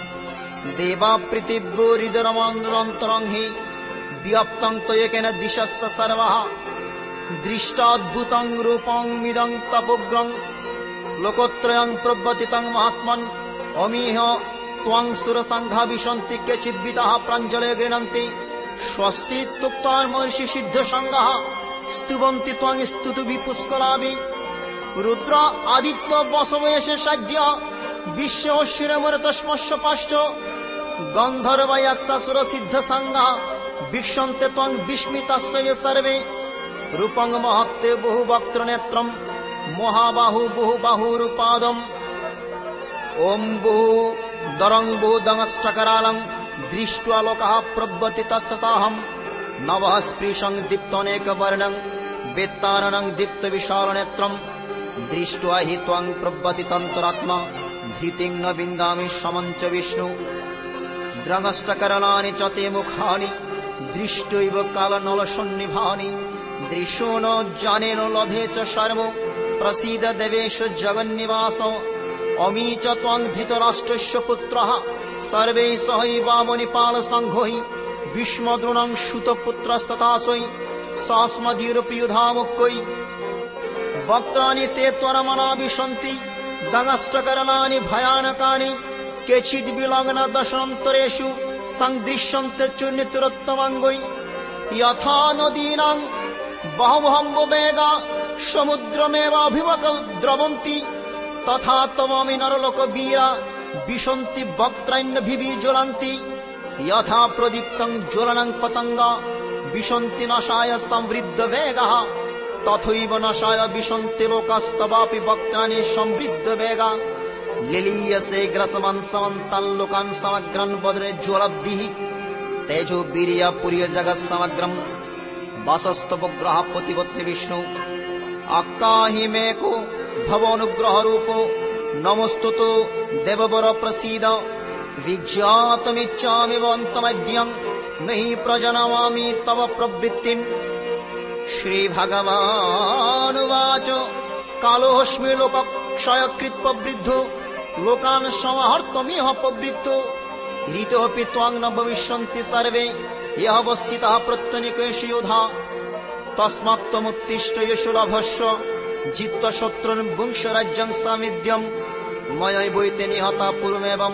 देवापृथिव्योरिदरमन्तरं हि व्याप्तं त्वयेकेन दिशश्च सर्वः दृष्टाद्भुतं रूपमिदं तपोग्रं लोकत्रयं प्रव्रतितं महात्मन् अमीह त्वं सुरसङ्घा विशन्ति केचिद्विताः प्राञ्जलयो गृह्णन्ति स्वस्ति तुक्त्वा महर्षि सिद्धसङ्घाः स्तुवन्ति त्वं स्तुतिभिः पुष्कलाभिः रुद्र आदित्य वसवेशे साध्य विश्वशिरमरतस्मश्च पाश्च गन्धर्व यक्षासुर सिद्धसङ्घाः वीक्षन्ते त्वं विस्मितास्तवे सर्वे रूपं महत्ते बहुवक्त्रनेत्रं महाबाहु बहुबाहुरुपादम् ॐ बहुदरं बहुदंष्टकरालं दृष्ट्वा लोकः प्रव्रतितस्तताहं नवः स्पृशं दीप्तनेकवर्णं वेत्ताननं दीप्तविशालनेत्रं दृष्ट्वा हि त्वं प्रव्रतितन्तरात्मा धृतिं न विन्दामि समं च विष्णु द्रङ्ष्टकरलानि च ते मुखानि दृष्ट्वैव कालनलसन्निभानि दृशो न जाने न लभे च शर्म प्रसीद देवेश जगन्निवास अमी च त्वं धृतराष्ट्रस्य पुत्रः सर्वे सहैवामनिपालसङ्घोहि भीष्मद्रोणं सूतपुत्रस्तथासै सास्मदीरुपयुधामुक्कै वक्त्राणि ते त्वरमना विशन्ति दंष्टकरलानि भयानकानि केचिद्विलग्न दशनन्तरेषु सन्दृश्यन्ते चूर्णितुरोत्तमाङ्गै यथा नदीनां बहुभम्बवेगा समुद्रमेवाभिमुखद्रवन्ति तथा त्वमि नरलोकवीरा विशन्ति वक्त्राण्यभिज्वलन्ति यथा प्रदीप्तं ज्वलनं पतङ्गा विशन्ति नशाय संवृद्धवेगः तथैव नशाय विशन्ति लोकास्तवापि वक्त्राणि संवृद्धवेगा लिलीयसे ग्रसमान् समन्तान् लोकान् समग्रान् वदने ज्वलब्धिः तेजो वीर्य पुर्य जगत् समग्रम् वासस्तवग्रह प्रतिपत्ति विष्णु आकाहि मेको भवनुग्रह रूपो नमस्तुतो देववर प्रसीद विज्ञातमिच्छामि वन्तमद्यं नहि प्रजनमामि तव प्रवृत्तिम् श्रीभगवानुवाच कालोऽस्मि लोकक्षयकृत् प्रवृद्धो लोकान् संहर्तुमिह प्रवृत्तो ऋतोऽपि त्वां न भविष्यन्ति सर्वे यः अवस्थितः प्रत्यनीकेषु योधा तस्मात् त्वमुत्तिष्ठ यशो लभस्व जित्वा शत्रून् भुङ्क्ष राज्यं सामिध्यम् मयैवैते निहता पूर्वमेवं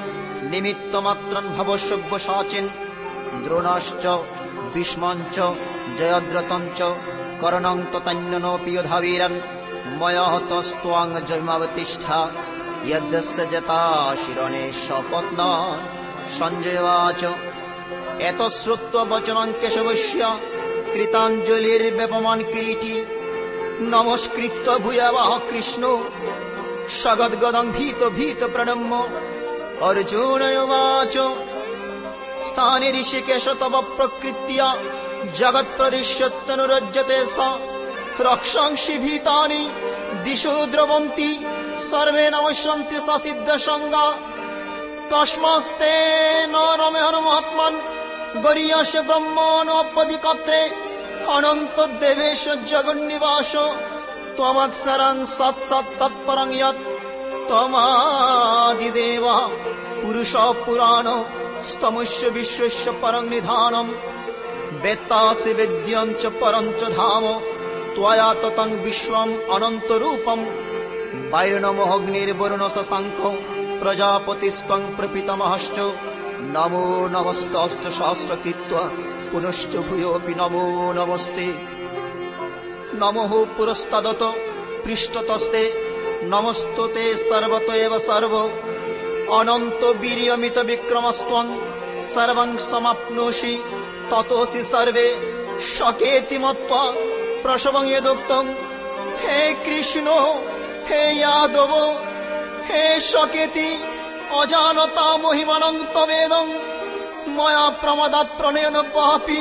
निमित्तमात्रं भवसव्यसाचिन् द्रोणाश्च भीष्मञ्च जयद्रथञ्च कर्णं ततन्यनोऽपि योधावीरन् मया हतस्त्वां जयमावतिष्ठा यद्यस्य जता शिरणे सपत्नान् सञ्जयवाच एतश्रुत्वा वचनं केशवस्य कृताञ्जलिर्व्यपमान् किरीटी नमस्कृत्य भूयवः कृष्णो सगद्गदं भीत भीत प्रणम्य अर्जुन उवाच स्थाने ऋषिकेश तव प्रकृत्या जगत्परिष्यत्यनुरज्यते स रक्षांसि भीतानि दिशो द्रवन्ति सर्वे नमस्यन्ति स सिद्धसङ्गा तस्मास्ते न रमे हनुमात्मन् गरीयस्य ब्रह्मणोपदिकत्रे अनंत देवेश जगन्निवास त्वमक्षरं सत् सत् तत्परं यत् त्वमादिदेव पुरुषः पुराणो स्तमस्य विश्वस्य परं निधानम् वेत्तासि वेद्यं च परं च धाम त्वया ततं विश्वम् अनन्तरूपम् वैर्णमोऽग्निर्वरुणः शशाङ्को प्रजापतिस्त्वं प्रपितामहश्च नमो नमस्तस्तु सहस्रकृत्वा पुनश्च भूयोऽपि नमो नमस्ते नमः पुरस्तादत पृष्ठतस्ते नमस्तुते सर्वतो एव सर्व अनन्त वीर्यमित विक्रमस्त्वं सर्वं समाप्नोषि ततोऽसि सर्वे शकेति मत्वा प्रसवं यदुक्तं हे कृष्ण हे यादव हे शकेति अजानता महिमानं तवेदं मया प्रमादात् प्रणयन पापी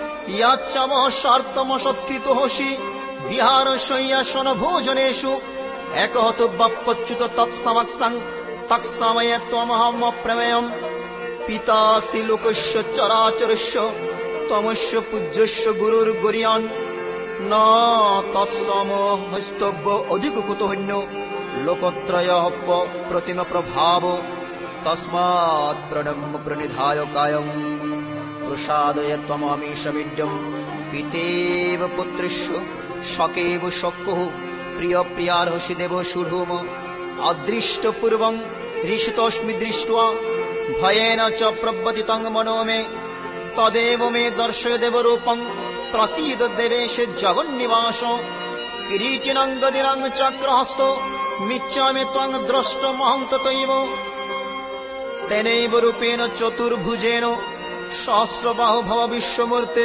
याच्चमशार्थमसत्कृतोऽसि विहारशय्यासन भोजनेषु एकः तु बप्पच्युत तत्समक्षं तत्समये त्वमहम् अप्रमेयम् पितासि लोकस्य चराचरस्य त्वमस्य पूज्यस्य गुरुर्गुर्यान् न तत्समो हस्तव्य अधिकुकुतोऽन्यो लोकत्रयः प्रतिम प्रभाव तस्मात् प्रणम्य प्रणिधाय कायं प्रसादय त्वममीशमिड्यं पितेव पुत्रस्य शकेव शक्युः प्रिय प्रियार्हसि देव सुधूम अदृष्टपूर्वं ऋषितोऽस्मि दृष्ट्वा भयेन च प्रव्यथितं मनो मे तदेव मे दर्शय देवरूपं प्रसीद देवेश जगन्निवास किरीटिनं गदिनं चक्रहस्तो मिच्छामि त्वं द्रष्टुमहं तथैव तेनैव रूपेण चतुर्भुजेन सहस्रबाहु भव विश्वमूर्ते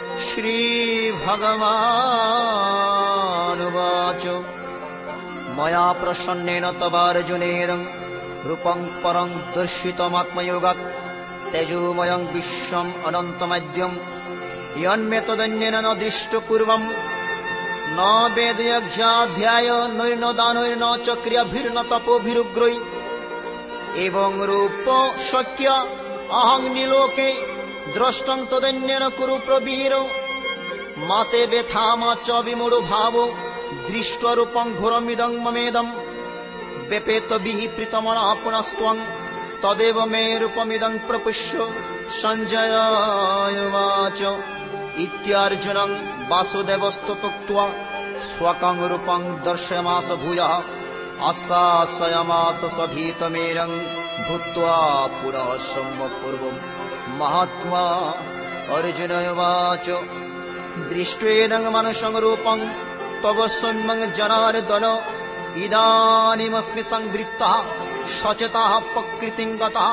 श्रीभगवानुवाच मया प्रसन्नेन तवार्जुनेन रूपं परं दर्शितमात्मयोगात् तेजोमयं विश्वम् अनन्तमद्यं यन्मे तदन्येन न दृष्टपूर्वं न वेदयज्ञाध्याय नैर्न दानैर्न च क्रियाभिर्न तपोभिरुग्रैः एवं रूप शक्य अहं निलोके द्रष्टं तदन्येन कुरु प्रवीरो माते व्यथामा च विमूढो भावो दृष्ट्वा रूपं घोरमिदं ममेदं व्यपेतभिः प्रीतमनः पुनस्त्वं तदेव मे रूपमिदं प्रपश्य सञ्जय उवाच इत्यार्जुनं वासुदेवस्ततोक्त्वा स्वकं रूपं दर्शयामास भूयः आशासयामास सभीतमेनं भूत्वा पुनः सम्पूर्वं महात्मा अर्जुन उवाच दृष्ट्वेदं मानुषं रूपं तव सौम्यं जनार्दन इदानीमस्मि संवृत्तः सचेतः प्रकृतिं गतः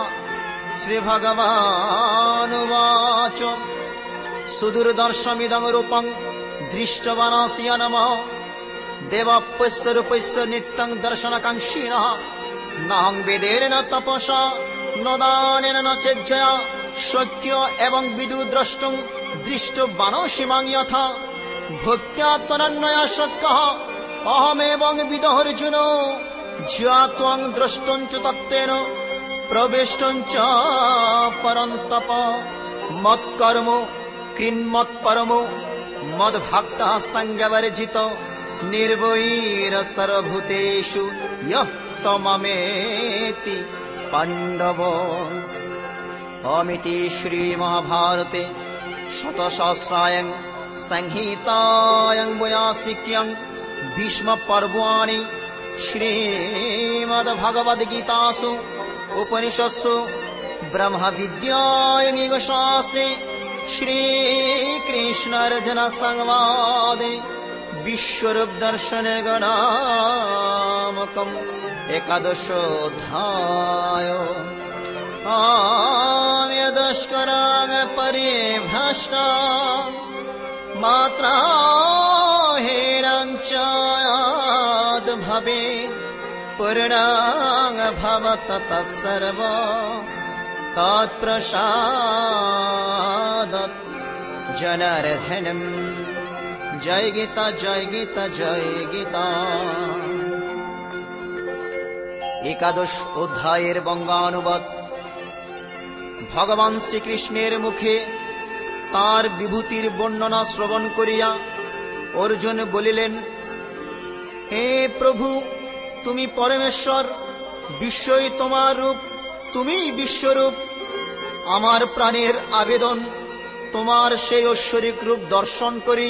श्रीभगवानुवाच सुदुर्दर्शमिदं रूपं दृष्टवानसि नमः देवाप्यस्य रूपस्य नित्यं दर्शनकाङ्क्षिणः नाहं वेदेन न तपसा न दानेन न चेज्जया शक्य एवं विदु द्रष्टुं दृष्टवानसि मां यथा भक्त्या त्वनन्यया शक्यः अहमेवं विदोऽर्जुन ज्ञात्वां द्रष्टुं च तत्त्वेन प्रवेष्टुं च परन्तप मत्कर्म कृन्मत्परमो मद्भक्तः सङ्गवर्जितो निर्वैर सर्वभूतेषु यः स ममेति पाण्डव अमिति श्रीमहाभारते शतसहस्रायां संहितायां वैयासिक्यां भीष्मपर्वाणि श्रीमद्भगवद्गीतासु उपनिषत्सु ब्रह्म विद्यायोगिक शास्त्रे श्रीकृष्णार्जुन संवादे विश्वरूप दर्शन गणामकम् एकादशोऽध्याय। आम्यदस्कराग परिभ्रष्टा मात्रा हेरञ्चायाद् भवेत् पूर्णाङ्ग भवत तत्सर्व तत्प्रसादत् जनार्दनम्। जय गीता जय गीता जय गीता। एकादश अध्यायेर बंगानुबाद। भगवान श्रीकृष्णेर मुखे तार विभूतिर बर्णना श्रवण करिया अर्जुन बलिलेन, हे प्रभु तुमी परमेश्वर, विश्वई तोमार रूप, तुमी विश्वरूप। आमार प्राणेर आवेदन तोमार सेई ऐश्वरिक रूप दर्शन करी।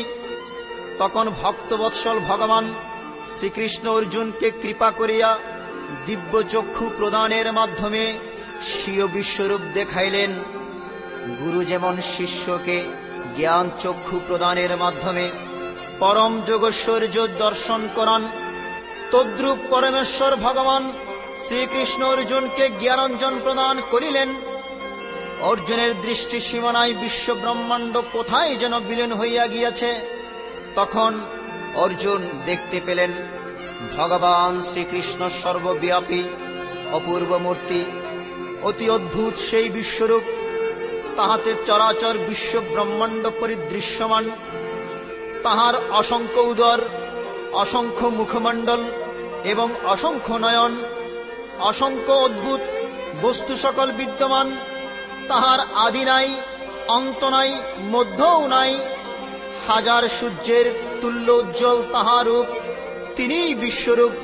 तखन भक्तवत्सल भगवान श्रीकृष्ण अर्जुन के कृपा करिया दिव्य चक्षु प्रदानेर माध्यमे स्वीय विश्वरूप देखाइलेन। गुरु जेमन शिष्य के ज्ञान चक्षु प्रदानेर माध्यमे परम जोगैश्वर्य दर्शन करान, तद्रूप परमेश्वर भगवान श्रीकृष्ण अर्जुन के ज्ञानांजन प्रदान करिलेन। अर्जुनेर दृष्टि सीमानाय विश्व ब्रह्मांड कोथाय जेन विलीन हइया गियाछे। तखन अर्जुन देखते पेलेन भगवान श्रीकृष्ण सर्वव्यापी अपूर्व मूर्ति, अति अद्भुत सेई विश्वरूप। ताहाते चराचर विश्व ब्रह्मांड परिदृश्यमान। ताहार असंख्य उदर, असंख्य मुखमंडल एवं असंख्य नयन, असंख्य अद्भुत बस्तु सकल विद्यमान। ताहार आदि नाई, अंत नाई, मध्यও नाई। हजार सूर्येर तुल्य उज्ज्वल ताहार रूप, तिनिই विश्वरूप।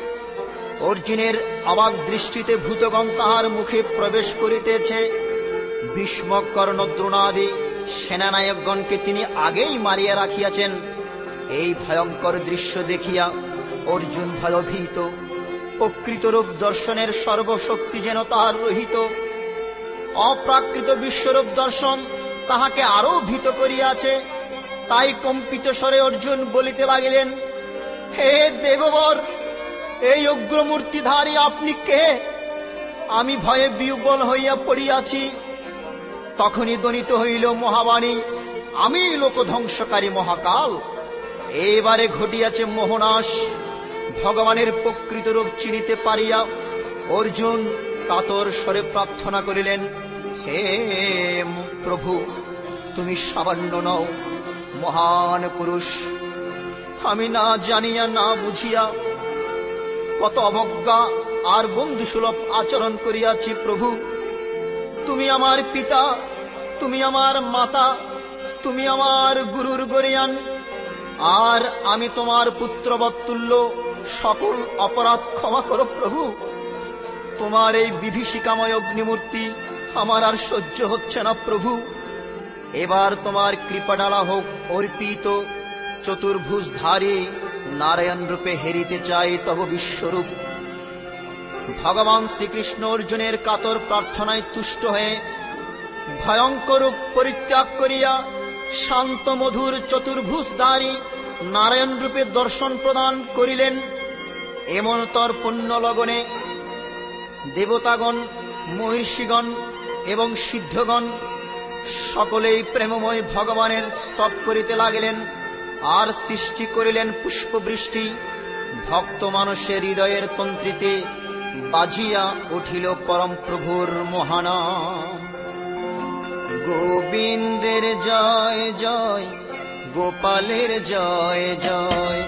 अर्जुनेर अबाक दृष्टिते भूतगण ताहार मुखे प्रवेश करितेছে। भीष्म कर्ण द्रोणादि सेनानायकगणके तिनि आगेई मारिया राखियाছেন। এই ভয়ঙ্কর দৃশ্য দেখিয়া अर्जुन भयभीत। प्रकृत रूप दर्शनेर सर्वशक्ति जेन ताहार रहित। अप्राकृत विश्वरूप दर्शन ताहाके आरो भीत करियाছে। ताई कम्पित स्वरे अर्जुन बलिते लागिलेन, हे देववर, এই উগ্রমূর্তিধারী আপনি কে? আমি ভয়ে বিহ্বল হইয়া পড়িয়াছি। তখনই ধ্বনিত হইল মহাবাণী, আমি লোকধ্বংসকারী মহাকাল। এবারে ঘটিয়াছে মোহনাশ। ভগবানের প্রকৃত রূপ চিনিতে পারিয়া অর্জুন কাতর স্বরে প্রার্থনা করিলেন, হে প্রভু, তুমি সামান্য নও, মহান পুরুষ। আমি না জানিয়া না বুঝিয়া কত অবজ্ঞা আর বন্ধুসুলভ আচরণ করিয়াছি। প্রভু, তুমি আমার পিতা, তুমি আমার মাতা, তুমি আমার গুরুর গরিয়ান, আর আমি তোমার পুত্রবৎতুল্য। সকল অপরাধ ক্ষমা করো প্রভু। তোমার এই বিভীষিকাময় অগ্নিমূর্তি আমার আর সহ্য হচ্ছে না প্রভু। এবার তোমার কৃপাডালা হোক অর্পিত। চতুর্ভুজধারী নারায়ণ রূপে হেরিতে চাই তব বিশ্বরূপ। ভগবান শ্রীকৃষ্ণ অর্জুনের কাতর প্রার্থনায় তুষ্ট হয়ে ভয়ঙ্কর রূপ পরিত্যাগ করিয়া শান্ত মধুর চতুর্ভুজধারী নারায়ণ রূপে দর্শন প্রদান করিলেন। এমনতর পুণ্য লগনে দেবতাগণ, মহর্ষিগণ এবং সিদ্ধগণ সকলেই প্রেমময় ভগবানের স্তব করিতে লাগিলেন আর সৃষ্টি করিলেন পুষ্পবৃষ্টি। ভক্ত মানুষের হৃদয়ের তন্ত্রীতে বাজিয়া উঠিল পরম প্রভুর মহানাম। গোবিন্দের জয় জয়, গোপালের জয় জয়।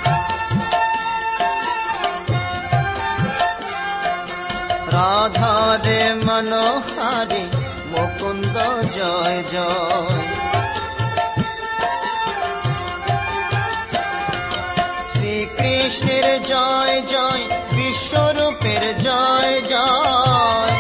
রাধারে মনোহারে মুকুন্দ জয় জয়। শ্রীকৃষ্ণের জয় জয়, বিশ্বরূপের জয় জয়।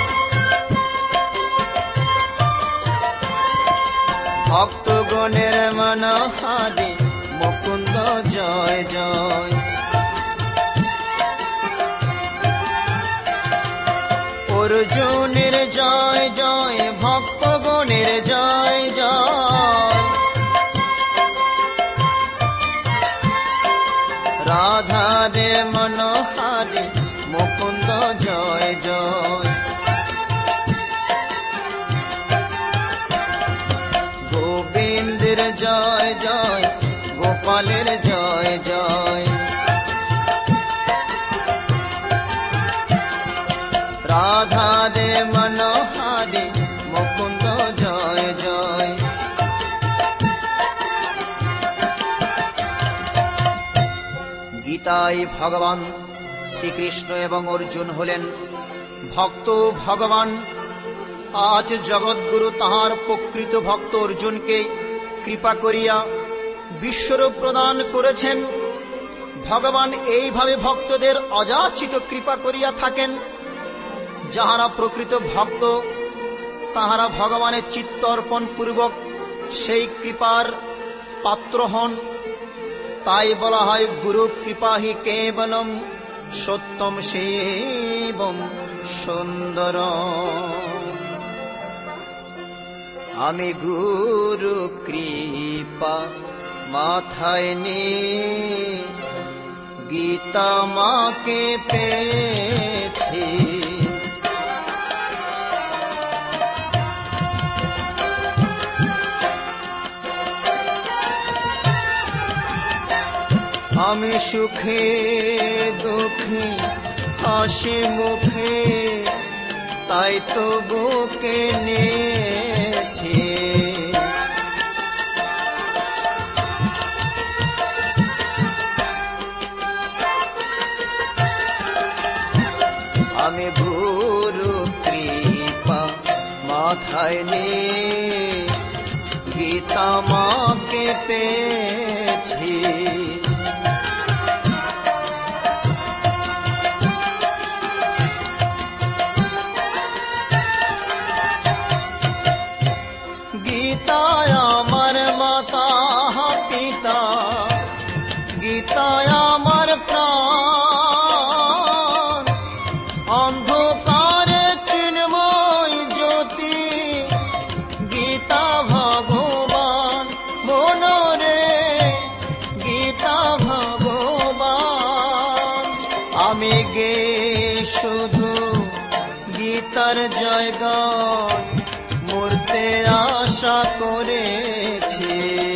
ভক্তগণের মনোহারে মুকুন্দ জয় জয়। অর্জুনের জয় জয়, ভক্তগণের জয় জয়। রাধারে মনোহারে মুকুন্দ জয় জয়। গোবিন্দের জয় জয়, গোপালের জয় জয়। রাধারে মনোহারে মুকুন্দ জয় জয়। গীতায় ভগবান শ্রীকৃষ্ণ এবং অর্জুন হলেন ভক্ত ভগবান। আজ জগৎগুরু তাহার প্রকৃত ভক্ত অর্জুনকে কৃপা করিয়া বিশ্বরূপ প্রদান করেছেন। ভগবান এইভাবে ভক্তদের অযাচিত কৃপা করিয়া থাকেন। যাহারা প্রকৃত ভক্ত তাহারা ভগবানের চিত্ত অর্পণ পূর্বক সেই কৃপার পাত্র হন। তাই বলা হয় গুরু কৃপা হি কেবলম সত্যম শিবম সুন্দর। আমি গুরু কৃপা মাথায় নিয়ে গীতা মাকে পেয়েছি। আমি সুখে দুঃখে হাসি মুখে তাই তো বুকে নিয়েছি। আমি গুরু কৃপা মাথায় নিয়ে গীতা মাকে পেয়েছি। গীতায় আমার মাতা পিতা, গীতায় আমার প্রাণ। অন্ধকারে চিন্ময় জ্যোতি গীতা ভগবান মনরে, গীতা ভগবান। আমি গে শুধু গীতার জয়গান মূর্তে আশা করেছি।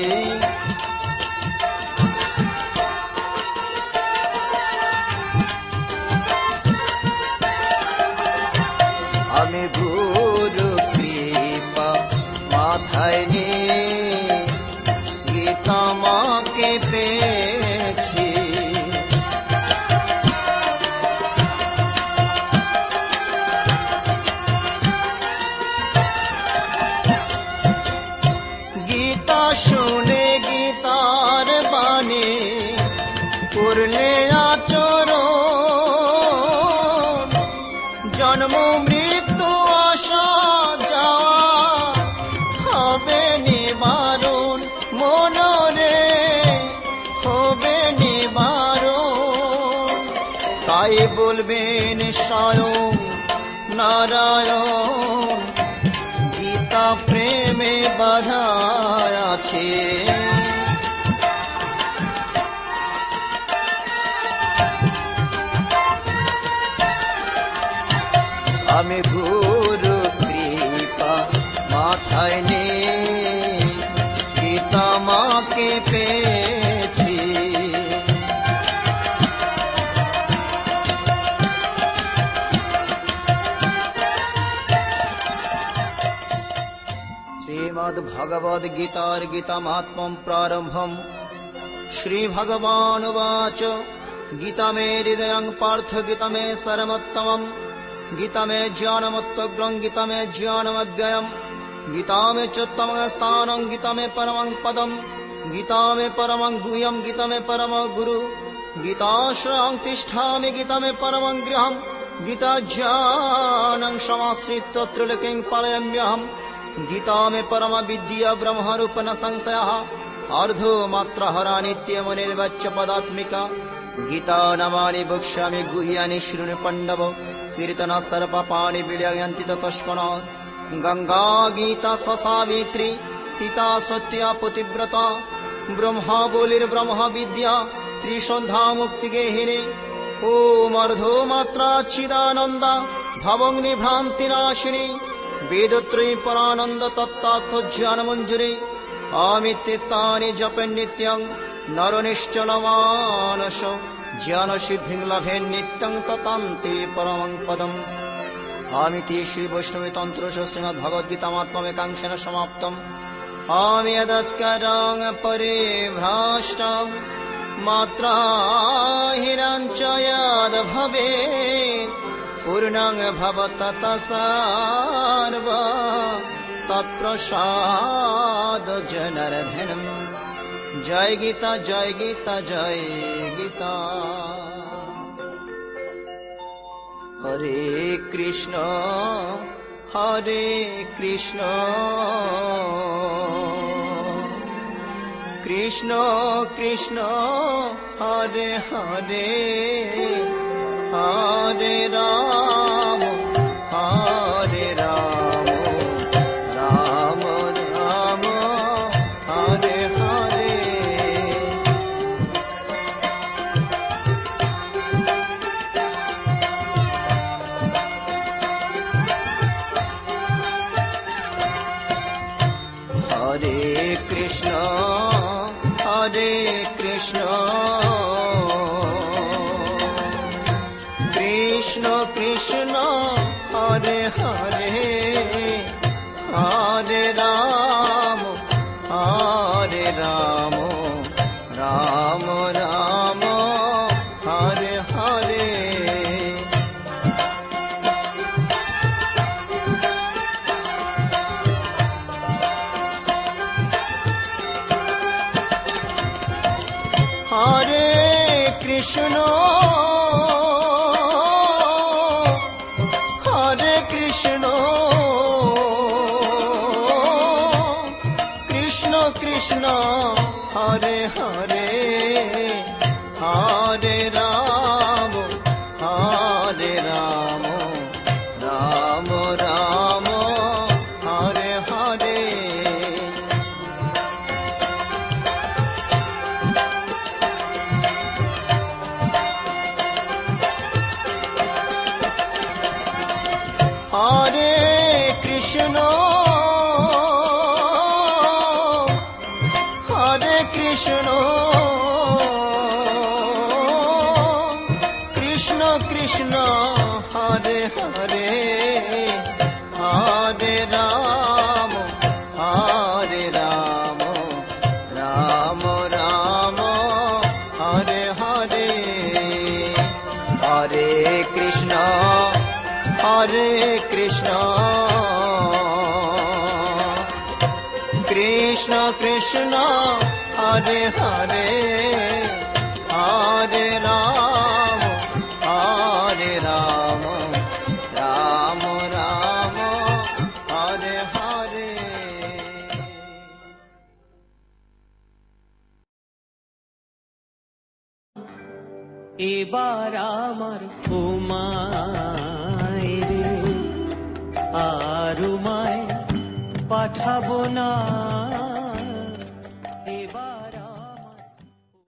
আমি গুরু কৃপা মাথায় নিয়ে গীতা মাকে পেয়েছি। শুনে গীতার বাণী করলে আচরণ, জন্ম মৃত্যু আসা যাওয়া হবে নিবারণ মনরে, হবে নিবারণ। তাই বলবেন স্বয়ং নারায়ণ গীতা প্রেমে বাধা আছে। আমি গুরু কৃপা মাথায় নিয়ে গীতা মাকে পেয়েছি। श्रीमद् भगवद गीतार गीता महात्म्यं प्रारंभम। श्री भगवान उवाच गीता मे हृदयं पार्थ गीता मे सरमोत्तमम्, गीता मे ज्ञानमुत्तग्रं गीता मे ज्ञानमव्ययम्, गीता मे चोत्तमं स्थानं गीता मे परमं पदम्, गीता मे परमं गुह्यं गीता मे परमं गुरु, गीताश्रयं तिष्ठामि गीता मे परमं गृहम्, गीता ज्ञानं समाश्रित्य त्रिलोकीं पालयाम्यहम्, गीता मे परम विद्या ब्रह्मरूप न संशयः, अर्धो मात्रा हरा नित्यमुनिर्वच्य पदात्मिका, गीता नमानि वक्ष्यामि गुह्यानि शृणु पाण्डव, कीर्तना सर्पापाणि विलयन्ति ततस्करात् गंगा गीता ससावित्री सीता सत्या पतिव्रता ब्रह्मा बोलिर ब्रह्म विद्या त्रिसंध्या मुक्ति गेहिनी ओम अर्धो मात्रा चिदानंद भवग्नि भ्रांति नाशिनी वेदत्रयी परानंद तत्तात्थ ज्ञान मंजुरी अमित्तानि जपे नित्यं नरनिश्चल मानस ज्ञान सिद्धि लभे नित्यं ततान्ते परमं पदम् आमिति श्री वैष्णव तंत्र श्रीमद् भगवद्गीता महात्म्यमेकांशेन समाप्तम् आमि यदस्करं परिभ्रष्टं मात्राहीनं च यद् भवेत् पूर्णं भवतः सर्व तत्प्रसाद जनार्दनम्। जय गीता जय गीता जय गीता। हरे कृष्ण हरे कृष्ण कृष्ण कृष्ण हरे हरे हरे राम हरे राम राम राम हरे हरे। हरे कृष्ण हरे कृष्ण कृष्ण कृष्ण हरे हरे हरे राम हरे राम राम राम हरे हरे। हरे कृष्ण हरे कृष्ण कृष्ण कृष्ण हरे हरे हरे राम हरे राम राम राम हरे हरे। हरे कृष्ण हरे कृष्ण कृष्ण कृष्ण हरे हरे हरे राम हरे राम राम राम हरे हरे। हरे कृष्ण हरे कृष्ण कृष्ण कृष्ण हरे हरे हरे राम हरे राम राम राम हरे हरे। এবার আমার ঘুমায় রে আর উমায় পাঠাবো না।